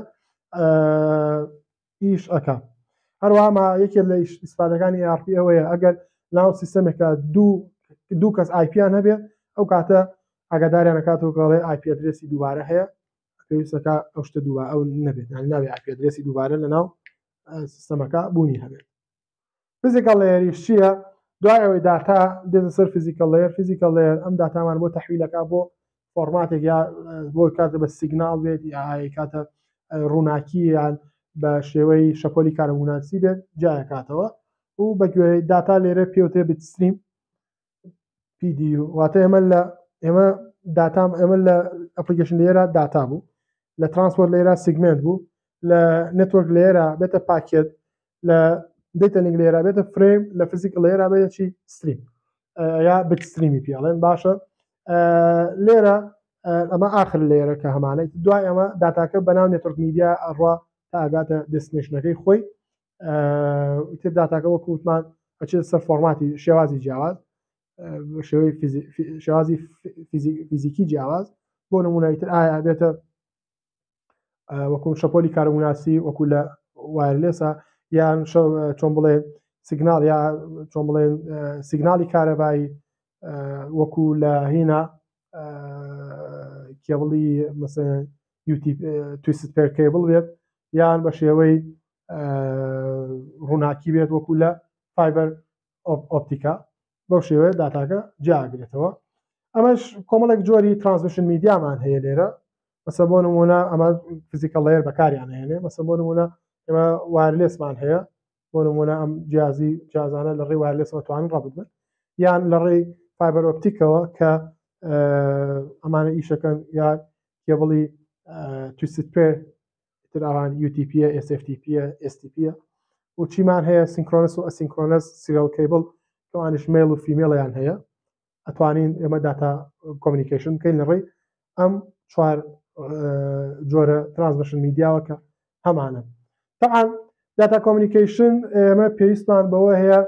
ئیش ئەکە هەروەها یەکێک لە ئیسپادەکانی ئێ ئار پی ئەوەیە ئەگەر ناو سیستەمێکە دوو دوو کەس ئایپیان هەبێت ئەو کاتە ئاگاداریان نکاتەوە کەڵێ ئایپی ئەدرێسی دووبارە هەیە پێویستەکە ئەو شتە دووبارە ئەو نەبێت ناوی ئایپی ئەدرێسی دووبارە لە ناو سیستەمەکە بوونی هەبێت فیزیکال لێیەریش چییە دوای ئەوەی داتا دێتە سەر فیزیکال لێیر فیزیکال لێیر ئەم داتامان بۆ تەحویلەکە بۆ فۆرماتێک یا بۆ کاتە بە سیگنال بێت یا کاتە ڕووناکی یان بە شێوەی شەپۆلی کارەبووناسی بێت جایەکاتەوە و بەگوێرەی داتا لێرە پێوتێ بتستریم پی دی یو واتە ئێمە لە ئێمە داتام ئێمە لە ئەپلیکیشن لێرە داتا بوو لە ترانسپۆرت لێرە سیگمنت بوو لە نێتوەرک لێرە بێتە پاکێت لە دیتەلینگ لێرە بێتە فریم لە فیزیکال لێرە بێتە چی ستریم یا بتستریمی پێڵێن باشە لێرە ئەمە آخر لێرە کە هەمانەی دوای ئەمە داتاکە بەناو نێتوەرک میدیا ئەڕوا تا ئاگاتە دستنیشنەکەی خۆی تر داتاکە وەکو وتمان ئەچێت سەر فۆرماتی شێوازی جیاواز شێوەی شێوازی فیزیکی جیاواز بۆ نمونەیتر ئایا بێتە وەکو شەپۆلی کارەبووناسی وەکو لە وایرلێسە یان چۆن بڵێن سیگنال یا چۆن بڵێن سیگنالی کارەبایی وەکو لە هینا کێبڵی مەسەڵەن تویست پێر کێبڵ بێت یان بە شێوەی ڕووناکی بێت وەکو لە فایبەر ئۆپتیکا بەو شێوەیە داتاکە جیاگرێتەوە ئەمەش کۆمەڵێک جۆری ترانسمیشن میدیامان هەیە لێرە مەسە بۆ نمونە ئەمە فیزیکال لێیر بەکاریان هێنێ مەسە بۆ نمونە ئێمە وایرلێسمان هەیە بۆ نمونە ئەم جیازی جیازانە لە ڕێی وایرلێسەوە توانن ڕەبت بن یان لە ڕێی فایبەر ئۆپتیکەوە کە ئەمانە ئیشەکەن یا کێبڵی تویست پێر تراوان یو تی پی اس اف تی پی اس تی پی و چیمان هەیە سینکرۆنس و ئەسینکرۆنس سیریال کێبڵ کەوانش میل و فیمیلیان هەیە ئەتوانین ئێمە داتا کۆمیونیکیشن بکەین لە ڕێی ئەم چوار جۆرە ترانسمیشن میدیاوە کە هەمانە طبعا داتا کۆمیونیکیشن ئێمە پێویستمان بەوە هەیە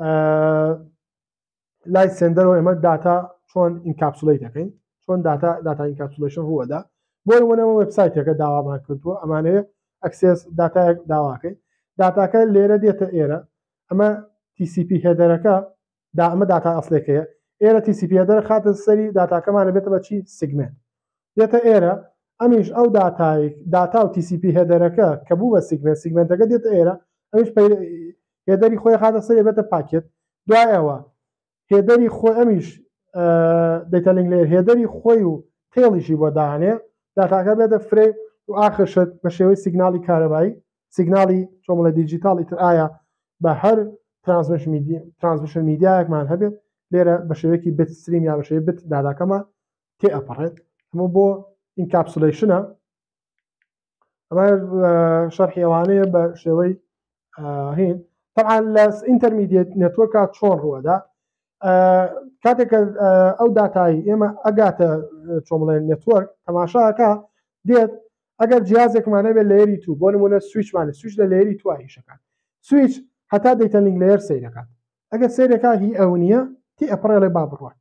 لای سندەرەوە ئێمە داتا چۆن ئینکاپسولیت دەکەین چۆن داتا داتا ئینکاپسولیشن ڕووەدا بۆ نمونەوە وێبسایتێکە داوامان کردووە ئەمانەیە ئەکسس داتایەک داواکەین داتاکە لێرە دێتە ئێرە ئەمە تی سی پی هێدەرەکە دا ئەمە داتا ئەسلێکەیە ئێرە تی سی پی هێدەر خاتە سەری داتاکەمانە بێتە بە چی سیگمنت دێتە ئێرە ئەمیش ئەو داتای داتا و تی سی پی هێدەرەکە کە بوو بە سیگمنت سیگمنتەکە دێتە ئێرە ئەمیش هێدەری خۆی خاتە سەری بێتە پاکێت دوایەوە هێدەری خۆی ئەمیش دیتەلینگ لێر هێدەری خۆی و تێڵیشی بۆ داهێنێ داتاکە بێتە فرێ و ئاخرشت بە شێوەی سیگنالی کارەبایی سیگنالی چۆمەڵە دیجیتاڵی تر ئایا بە هەر ترانسمیشن میدیایەکمان هەبێت لێرە بە شێوەیەکی بت ستریم یا بە شێوەی بت داداکەمان تێ ئەپەڕێت هەموو بۆ ئینکاپسولیشنە ئەمە شەرحی ئەوانەیە بە شێوەی هین طبعا لە ئینتەرمیدیێت نێتوەرکە چۆن ڕووەدا کاتێک ئەو داتایی ئێمە ئەگاتە چۆن بڵێن نێتوەرک تەماشاکە دێت ئەگەر جیازێکمانە بێت لێری تو بۆ نمونە سویچمانە سویچ لە لێری تو هیشەکان سویچ هەتا دیتەلینگ لێر سیرەکات ئەگەر سیرەکە هی ئەو نییە تی ئەپڕێڵێ با بڕوات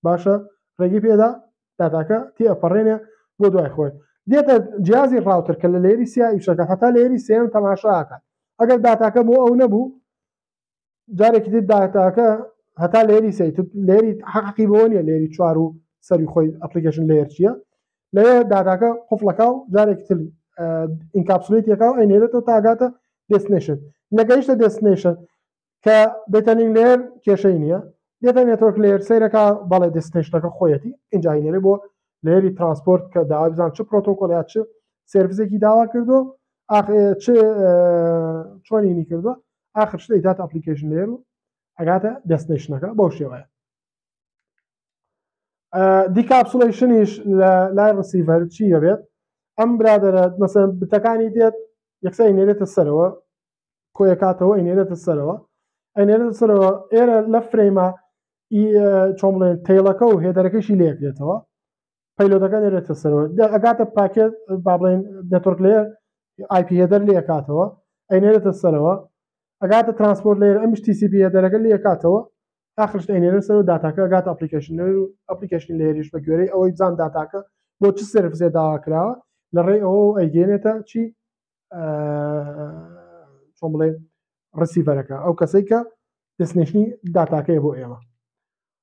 باشە ڕێگی پێدا داتاکە تی ئەپەڕێنێ بۆ دوای خۆی دێتە جیازی ڕاوتر کە لە لێری سیا ئیشەکە هەتا لێری سێم تەماشاکات ئەگەر داتاکە بۆ ئەو نەبوو جارێکی تر داتاکە هەتا لێری سێ لێری حەقی بۆ نیە لێری چوار و سەری خۆی ئەپلیکیشن لێر چییە لەوێ داتاکە قفڵەکە و جارێکی تر ئینکاپسولیتێکەوە ئەینێرێتەوە تاگاتە دستنیشن نەگەیشتە دستنیشن کە بێتەنین لێر کێشەی نییە دێتە نێتۆرک لێر سیرەکە بەڵێ دستنیشنەکە خۆیەتی اینجا هینێرێ بۆ لێری ترانسپۆرت کە داوا بزان چه پرۆتۆکۆلیا چ سرویسێکی داوا کردو چ چۆنینی کردووە آخر شتەی دات ئەپلیکیشن لێر و ئەگاتە دستنیشنەکە بەو شێوەیە دیکاپسولیشنیش لە لای ڕسیڤەر چی دەبێت ئەم برادرە مەسەن بتەکانی دێت یەکسە ئینێرێتە سەرەوە کۆیەکاتەوە ئینێرێتە سەرەوە ئەینێرێتە سەرەوە ئێرە لە فرێمە چۆن بڵێن تێڵەکە و هێدەرەکەشی لێکرێتەوە پەیلۆتەکە نێرێتە سەرەوە ئەگاتە پاکێت با بڵێن نێتۆرک لێر آی پی هێدەر لێکاتەوە ئەینێرێتە سەرەوە ئەگاتە ترانسپۆرت لێر ئەمیش تی سی پی هێدەرەکە لێکاتەوە آخرش ئەینێرە سەر و داتاکە ئەگاتە ئەپلیکیشن و ئەپلیکیشن لێریش بە گوێرەی ئەوەی بزان داتاکە بۆ چ سرویسێ داوا کراوە لە ڕێی ئەوە ئەیگەێنێتە چی چۆن بڵێ ڕسیڤەرەکە ئەو کەسەی کە دەستنیشتنی داتاکەیە بۆ ئێمە